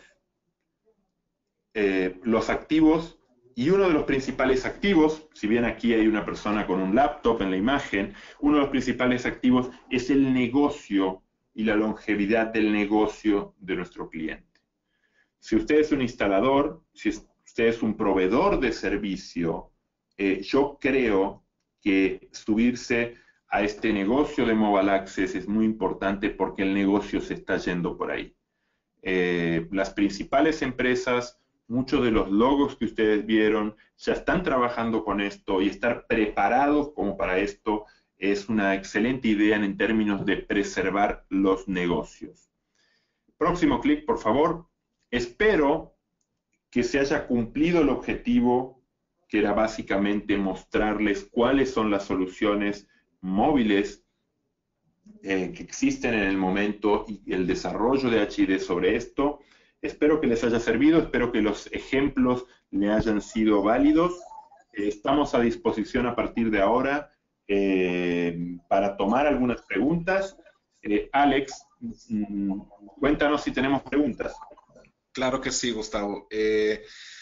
Eh, los activos, y uno de los principales activos, si bien aquí hay una persona con un laptop en la imagen, uno de los principales activos es el negocio y la longevidad del negocio de nuestro cliente. Si usted es un instalador, si usted es un proveedor de servicio, eh, yo creo que subirse a este negocio de Mobile Access es muy importante porque el negocio se está yendo por ahí. Eh, las principales empresas, muchos de los logos que ustedes vieron, ya están trabajando con esto y estar preparados como para esto es una excelente idea en términos de preservar los negocios. Próximo clic, por favor. Espero que se haya cumplido el objetivo, que era básicamente mostrarles cuáles son las soluciones móviles eh, que existen en el momento y el desarrollo de H I D sobre esto. Espero que les haya servido, espero que los ejemplos le hayan sido válidos. Eh, estamos a disposición a partir de ahora eh, para tomar algunas preguntas. Eh, Alex, mm, cuéntanos si tenemos preguntas. Claro que sí, Gustavo. Eh,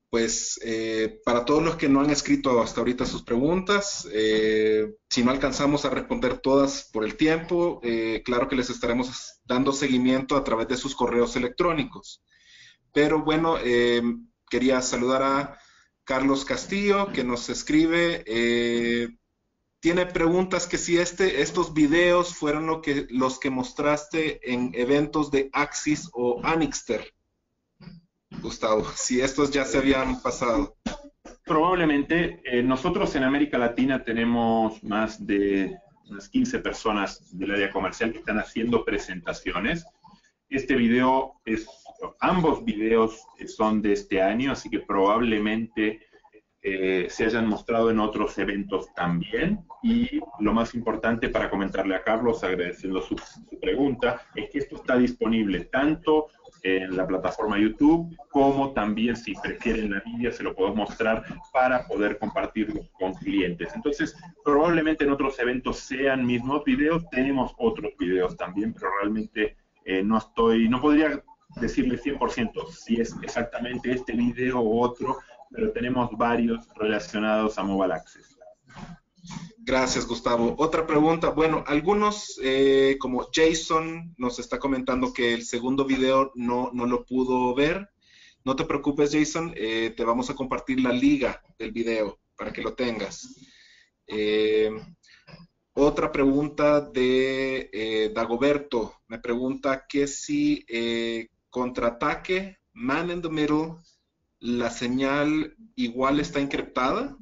Pues eh, para todos los que no han escrito hasta ahorita sus preguntas, eh, si no alcanzamos a responder todas por el tiempo, eh, claro que les estaremos dando seguimiento a través de sus correos electrónicos. Pero bueno, eh, quería saludar a Carlos Castillo, que nos escribe. Eh, tiene preguntas que si este, estos videos fueron lo que, los que mostraste en eventos de Axis o Anixter. Gustavo, si estos ya se habían pasado. Probablemente. Eh, nosotros en América Latina tenemos más de unas quince personas del área comercial que están haciendo presentaciones. Este video es, ambos videos son de este año, así que probablemente eh, se hayan mostrado en otros eventos también. Y lo más importante para comentarle a Carlos, agradeciendo su, su pregunta, es que esto está disponible tanto en la plataforma YouTube, como también, si prefieren la media, se lo podemos mostrar para poder compartirlo con clientes. Entonces, probablemente en otros eventos sean mismos videos, tenemos otros videos también, pero realmente eh, no estoy, no podría decirle cien por ciento si es exactamente este video u otro, pero tenemos varios relacionados a Mobile Access. Gracias, Gustavo. Otra pregunta. Bueno, algunos, eh, como Jason, nos está comentando que el segundo video no, no lo pudo ver. No te preocupes, Jason. Eh, te vamos a compartir la liga del video para que lo tengas. Eh, otra pregunta de eh, Dagoberto. Me pregunta que si eh, contraataque, man in the middle, la señal igual está encriptada.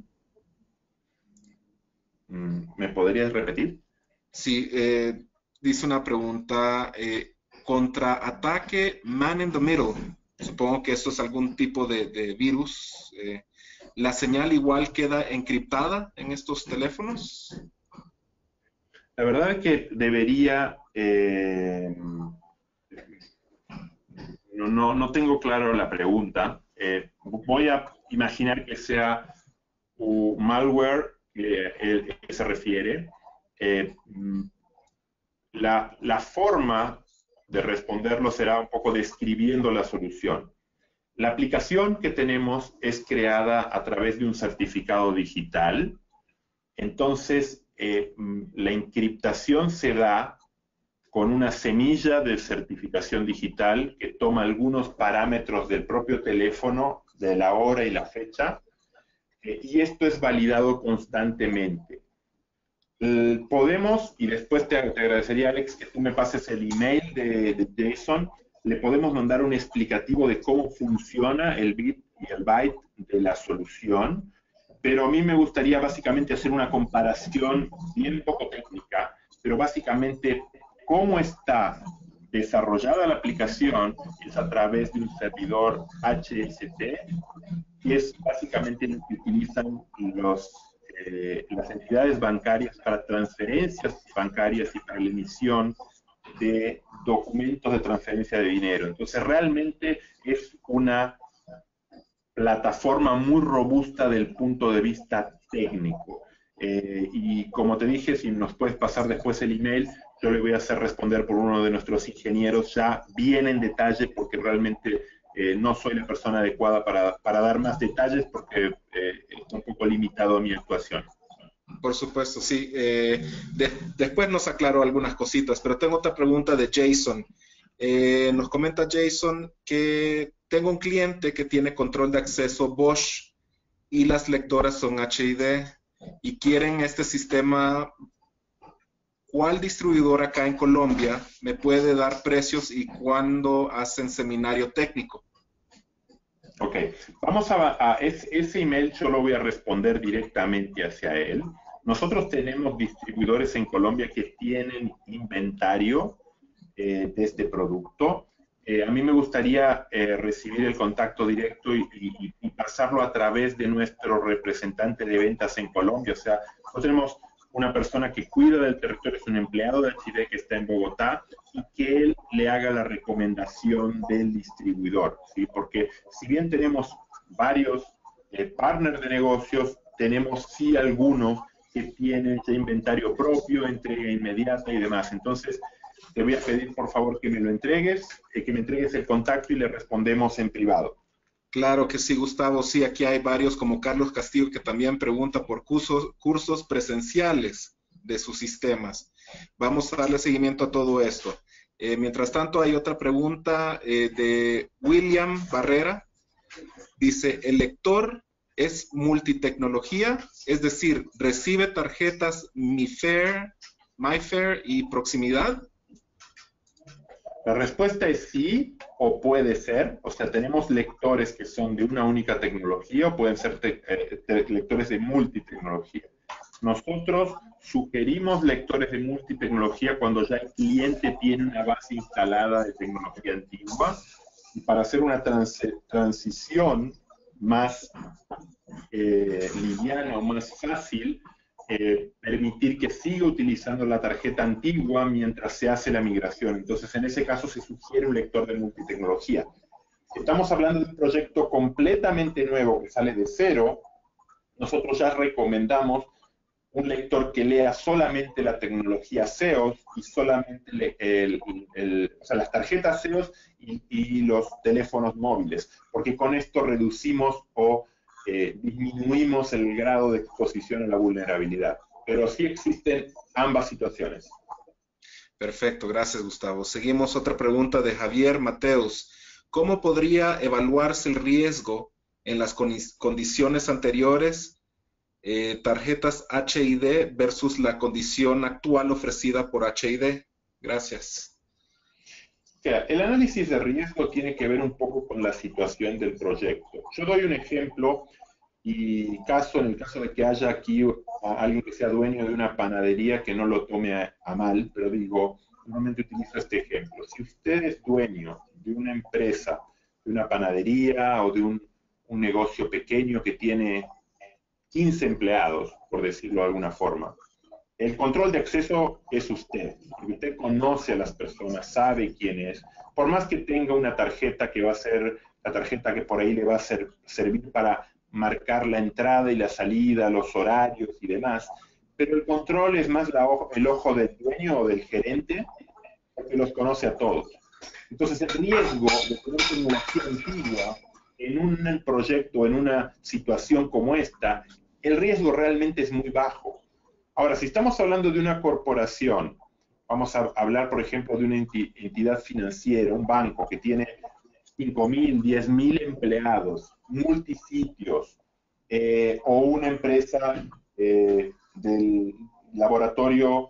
¿Me podrías repetir? Sí, eh, dice una pregunta, eh, contraataque man in the middle, supongo que esto es algún tipo de, de virus, eh, ¿la señal igual queda encriptada en estos teléfonos? La verdad es que debería, eh, no, no, no tengo claro la pregunta, eh, voy a imaginar que sea un malware que, que se refiere. Eh, la, la forma de responderlo será un poco describiendo la solución. La aplicación que tenemos es creada a través de un certificado digital. Entonces, eh, la encriptación se da con una semilla de certificación digital que toma algunos parámetros del propio teléfono, de la hora y la fecha, eh, y esto es validado constantemente. Eh, podemos, y después te, te agradecería, Alex, que tú me pases el email de, de Jason, le podemos mandar un explicativo de cómo funciona el bit y el byte de la solución, pero a mí me gustaría básicamente hacer una comparación bien poco técnica, pero básicamente cómo está desarrollada la aplicación es a través de un servidor H S T, que es básicamente lo que utilizan los, eh, las entidades bancarias para transferencias bancarias y para la emisión de documentos de transferencia de dinero. Entonces, realmente es una plataforma muy robusta del punto de vista técnico. Eh, y como te dije, si nos puedes pasar después el email, yo le voy a hacer responder por uno de nuestros ingenieros ya bien en detalle, porque realmente eh, no soy la persona adecuada para, para dar más detalles, porque eh, está un poco limitado a mi actuación. Por supuesto, sí. Eh, de, después nos aclaró algunas cositas, pero tengo otra pregunta de Jason. Eh, nos comenta Jason que tengo un cliente que tiene control de acceso Bosch y las lectoras son H I D y quieren este sistema. ¿Cuál distribuidor acá en Colombia me puede dar precios y cuándo hacen seminario técnico? Ok, vamos a, a ese, ese email yo lo voy a responder directamente hacia él. Nosotros tenemos distribuidores en Colombia que tienen inventario eh, de este producto. Eh, a mí me gustaría eh, recibir el contacto directo y, y, y pasarlo a través de nuestro representante de ventas en Colombia. O sea, nosotros tenemos una persona que cuida del territorio, es un empleado de H I D que está en Bogotá, y que él le haga la recomendación del distribuidor, ¿sí? Porque si bien tenemos varios eh, partners de negocios, tenemos sí algunos que tienen ya inventario propio, entrega inmediata y demás. Entonces, te voy a pedir por favor que me lo entregues, eh, que me entregues el contacto y le respondemos en privado. Claro que sí, Gustavo. Sí, aquí hay varios, como Carlos Castillo, que también pregunta por cursos, cursos presenciales de sus sistemas. Vamos a darle seguimiento a todo esto. Eh, mientras tanto, hay otra pregunta eh, de William Barrera. Dice, ¿el lector es multitecnología? Es decir, ¿recibe tarjetas MiFair, MyFair y proximidad? La respuesta es sí, o puede ser. O sea, tenemos lectores que son de una única tecnología o pueden ser te, eh, te, lectores de multitecnología. Nosotros sugerimos lectores de multitecnología cuando ya el cliente tiene una base instalada de tecnología antigua, y para hacer una trans transición más eh, liviana o más fácil, eh, permitir que siga utilizando la tarjeta antigua mientras se hace la migración. Entonces, en ese caso se sugiere un lector de multitecnología. Estamos hablando de un proyecto completamente nuevo que sale de cero. Nosotros ya recomendamos un lector que lea solamente la tecnología SEOS y solamente el, el, el, o sea, las tarjetas SEOS y, y los teléfonos móviles, porque con esto reducimos o eh, disminuimos el grado de exposición a la vulnerabilidad. Pero sí existen ambas situaciones. Perfecto, gracias, Gustavo. Seguimos otra pregunta de Javier Mateus. ¿Cómo podría evaluarse el riesgo en las condiciones anteriores, eh, tarjetas H I D versus la condición actual ofrecida por H I D? Gracias. O sea, el análisis de riesgo tiene que ver un poco con la situación del proyecto. Yo doy un ejemplo, y caso, en el caso de que haya aquí a alguien que sea dueño de una panadería, que no lo tome a, a mal, pero digo, normalmente utilizo este ejemplo. Si usted es dueño de una empresa, de una panadería o de un, un negocio pequeño que tiene quince empleados, por decirlo de alguna forma, el control de acceso es usted, porque usted conoce a las personas, sabe quién es, por más que tenga una tarjeta que va a ser, la tarjeta que por ahí le va a ser, servir para marcar la entrada y la salida, los horarios y demás, pero el control es más la, el ojo del dueño o del gerente, porque los conoce a todos. Entonces el riesgo de tener tecnología antigua en un proyecto, en una situación como esta, el riesgo realmente es muy bajo. Ahora, si estamos hablando de una corporación, vamos a hablar, por ejemplo, de una entidad financiera, un banco que tiene cinco mil, diez mil empleados, multisitios, eh, o una empresa eh, del laboratorio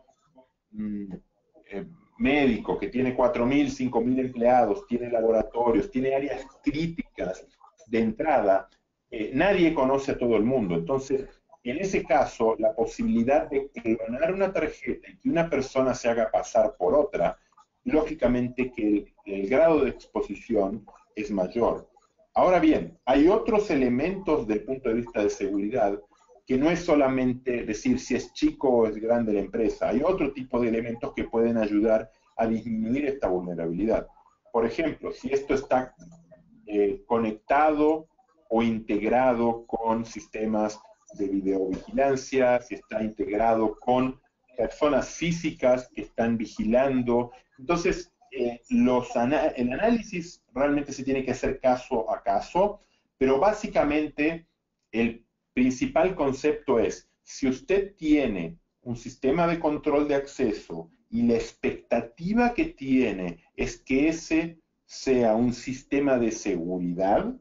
mm, eh, médico que tiene cuatro mil, cinco mil empleados, tiene laboratorios, tiene áreas críticas de entrada, eh, nadie conoce a todo el mundo. Entonces, en ese caso, la posibilidad de clonar una tarjeta y que una persona se haga pasar por otra, lógicamente que el, el grado de exposición es mayor. Ahora bien, hay otros elementos del punto de vista de seguridad que no es solamente decir si es chico o es grande la empresa, hay otro tipo de elementos que pueden ayudar a disminuir esta vulnerabilidad. Por ejemplo, si esto está eh, conectado o integrado con sistemas de videovigilancia, si está integrado con personas físicas que están vigilando. Entonces, eh, los ana el análisis realmente se tiene que hacer caso a caso, pero básicamente el principal concepto es, si usted tiene un sistema de control de acceso y la expectativa que tiene es que ese sea un sistema de seguridad,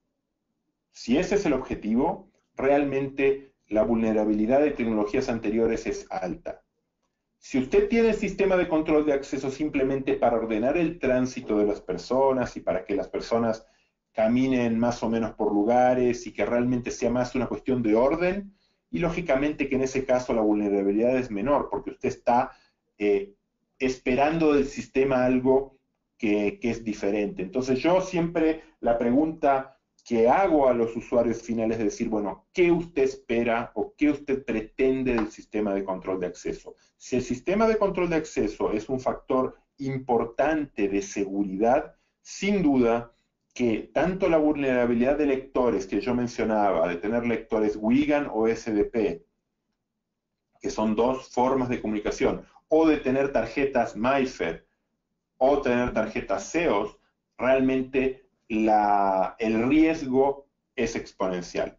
si ese es el objetivo, realmente la vulnerabilidad de tecnologías anteriores es alta. Si usted tiene el sistema de control de acceso simplemente para ordenar el tránsito de las personas y para que las personas caminen más o menos por lugares y que realmente sea más una cuestión de orden, y lógicamente que en ese caso la vulnerabilidad es menor, porque usted está eh, esperando del sistema algo que, que es diferente. Entonces yo siempre la pregunta que hago a los usuarios finales es decir, bueno, ¿qué usted espera o qué usted pretende del sistema de control de acceso? Si el sistema de control de acceso es un factor importante de seguridad, sin duda que tanto la vulnerabilidad de lectores que yo mencionaba, de tener lectores Wigan o S D P, que son dos formas de comunicación, o de tener tarjetas MyFair, o tener tarjetas SEOS, realmente la, el riesgo es exponencial.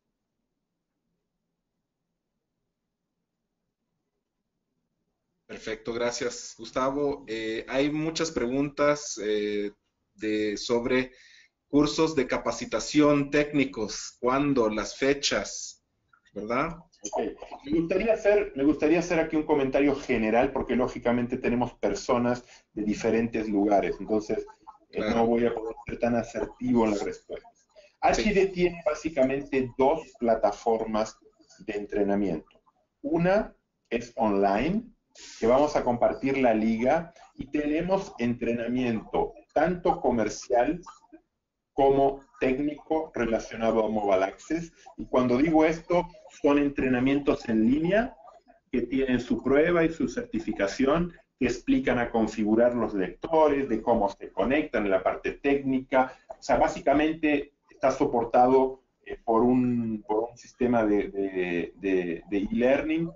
Perfecto, gracias, Gustavo. Eh, hay muchas preguntas eh, de, sobre cursos de capacitación técnicos, cuándo, las fechas, ¿verdad? Okay. Me gustaría hacer, me gustaría hacer aquí un comentario general, porque lógicamente tenemos personas de diferentes lugares, entonces eh, no Claro, voy a poder ser tan asertivo en las respuestas. sí, H D tiene básicamente dos plataformas de entrenamiento. Una es online, que vamos a compartir la liga, y tenemos entrenamiento tanto comercial como técnico relacionado a Mobile Access. Y cuando digo esto, son entrenamientos en línea que tienen su prueba y su certificación, que explican a configurar los lectores, de cómo se conectan en la parte técnica. O sea, básicamente está soportado eh, por, un, por un sistema de, de, de, de e-learning,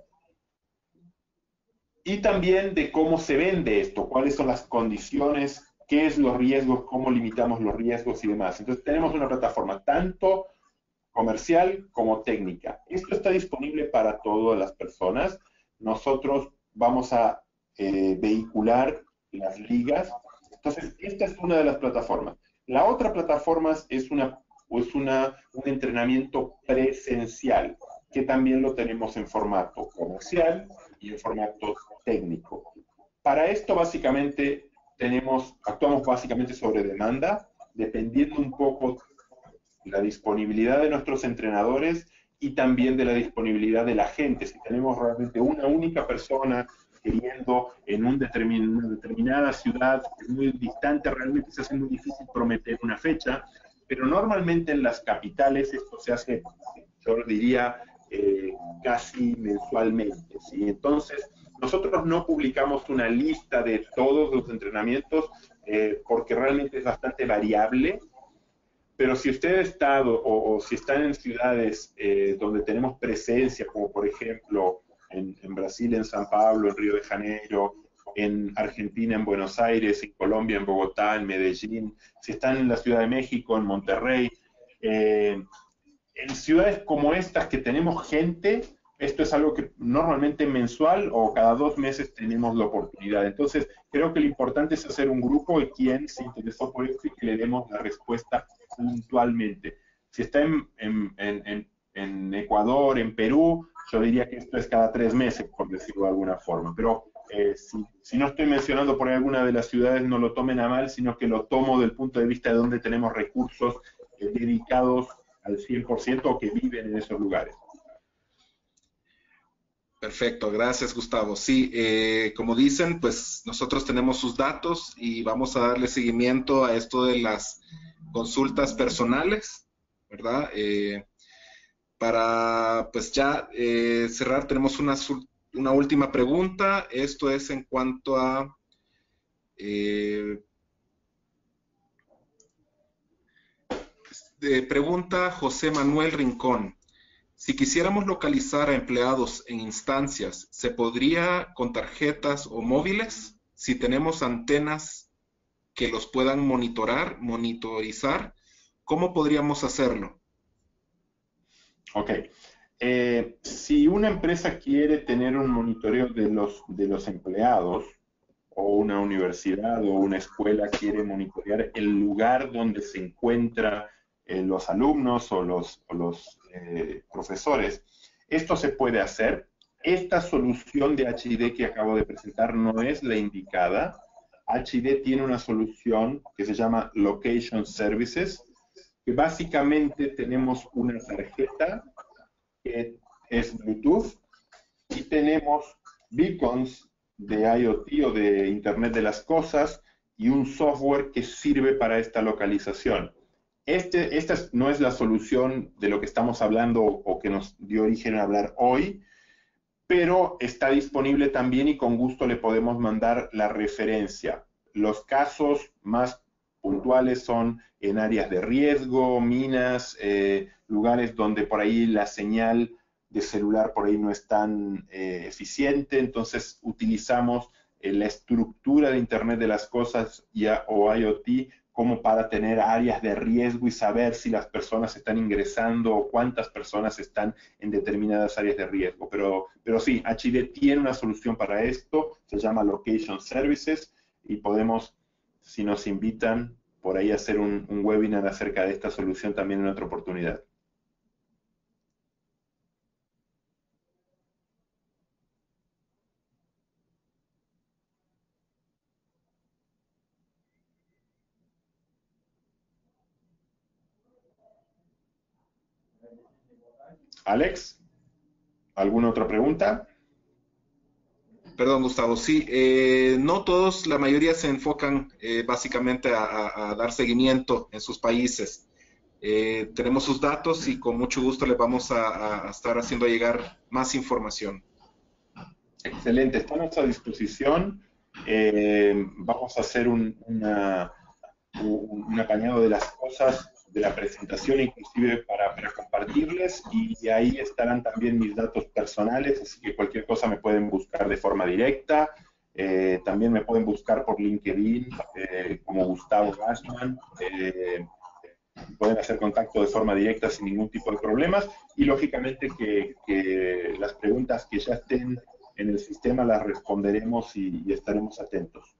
y también de cómo se vende esto, cuáles son las condiciones, qué es los riesgos, cómo limitamos los riesgos y demás. Entonces tenemos una plataforma tanto comercial como técnica. Esto está disponible para todas las personas. Nosotros vamos a eh, vehicular las ligas. Entonces, esta es una de las plataformas. La otra plataforma es, una, es una, un entrenamiento presencial, que también lo tenemos en formato comercial y en formato técnico. Para esto, básicamente, tenemos, actuamos básicamente sobre demanda, dependiendo un poco la disponibilidad de nuestros entrenadores y también de la disponibilidad de la gente. Si tenemos realmente una única persona queriendo en un determin, una determinada ciudad muy distante, realmente se hace muy difícil prometer una fecha, pero normalmente en las capitales esto se hace, yo diría, eh, casi mensualmente, ¿sí? Entonces, nosotros no publicamos una lista de todos los entrenamientos eh, porque realmente es bastante variable. Pero si usted ha estado o, o si están en ciudades eh, donde tenemos presencia, como por ejemplo en, en Brasil, en San Pablo, en Río de Janeiro, en Argentina, en Buenos Aires, en Colombia, en Bogotá, en Medellín, si están en la Ciudad de México, en Monterrey, eh, en ciudades como estas que tenemos gente, esto es algo que normalmente mensual o cada dos meses tenemos la oportunidad. Entonces, creo que lo importante es hacer un grupo de quien se interesó por esto y que le demos la respuesta puntualmente. Si está en, en, en, en Ecuador, en Perú, yo diría que esto es cada tres meses, por decirlo de alguna forma. Pero eh, si, si no estoy mencionando por alguna de las ciudades, no lo tomen a mal, sino que lo tomo del punto de vista de donde tenemos recursos eh, dedicados al cien por ciento o que viven en esos lugares. perfecto, gracias, Gustavo. Sí, eh, como dicen, pues nosotros tenemos sus datos y vamos a darle seguimiento a esto de las consultas personales, ¿verdad? Eh, para, pues ya eh, cerrar, tenemos una, una última pregunta. Esto es en cuanto a... Eh, de, pregunta José Manuel Rincón. Si quisiéramos localizar a empleados en instancias, ¿se podría con tarjetas o móviles? Si tenemos antenas que los puedan monitorar, monitorizar, ¿cómo podríamos hacerlo? Ok. Eh, si una empresa quiere tener un monitoreo de los, de los empleados, o una universidad o una escuela quiere monitorear el lugar donde se encuentran eh, los alumnos o los, o los eh, profesores, esto se puede hacer. Esta solución de H I D que acabo de presentar no es la indicada. H I D tiene una solución que se llama Location Services, que básicamente tenemos una tarjeta que es Bluetooth y tenemos beacons de IoT o de Internet de las Cosas y un software que sirve para esta localización. Este, esta no es la solución de lo que estamos hablando o que nos dio origen a hablar hoy, pero está disponible también y con gusto le podemos mandar la referencia. Los casos más puntuales son en áreas de riesgo, minas, eh, lugares donde por ahí la señal de celular por ahí no es tan eh, eficiente, entonces utilizamos eh, la estructura de Internet de las Cosas y, o IoT como para tener áreas de riesgo y saber si las personas están ingresando o cuántas personas están en determinadas áreas de riesgo. Pero, pero sí, H I D tiene una solución para esto, se llama Location Services, y podemos, si nos invitan, por ahí hacer un, un webinar acerca de esta solución también en otra oportunidad. Alex, ¿alguna otra pregunta? Perdón, Gustavo. Sí, eh, no todos, la mayoría se enfocan eh, básicamente a, a- a dar seguimiento en sus países. Eh, tenemos sus datos y con mucho gusto les vamos a, a estar haciendo llegar más información. Excelente, estamos a disposición. Eh, vamos a hacer un, una, un, un apañado de las cosas de la presentación, inclusive para, para compartirles, y ahí estarán también mis datos personales, así que cualquier cosa me pueden buscar de forma directa. Eh, también me pueden buscar por LinkedIn eh, como Gustavo Gassman. Eh, pueden hacer contacto de forma directa sin ningún tipo de problemas, y lógicamente que, que las preguntas que ya estén en el sistema las responderemos y, y estaremos atentos.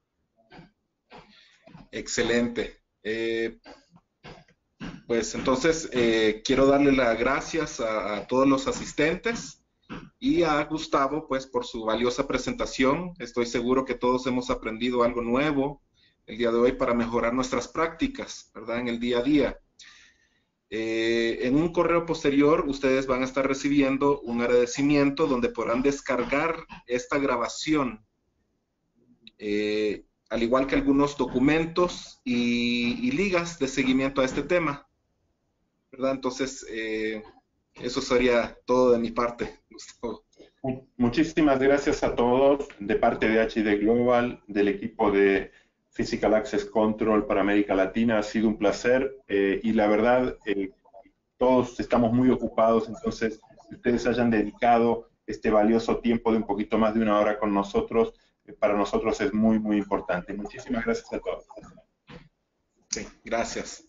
Excelente. Eh, pues entonces eh, quiero darle las gracias a, a todos los asistentes y a Gustavo pues por su valiosa presentación. Estoy seguro que todos hemos aprendido algo nuevo el día de hoy para mejorar nuestras prácticas, ¿verdad? En el día a día. Eh, en un correo posterior ustedes van a estar recibiendo un agradecimiento donde podrán descargar esta grabación, eh, al igual que algunos documentos y, y ligas de seguimiento a este tema, ¿verdad? Entonces, eh, eso sería todo de mi parte, Gustavo. Muchísimas gracias a todos de parte de H I D Global, del equipo de Physical Access Control para América Latina. Ha sido un placer eh, y la verdad, eh, todos estamos muy ocupados, entonces que ustedes hayan dedicado este valioso tiempo de un poquito más de una hora con nosotros, eh, para nosotros es muy, muy importante. Muchísimas gracias a todos. Sí, gracias.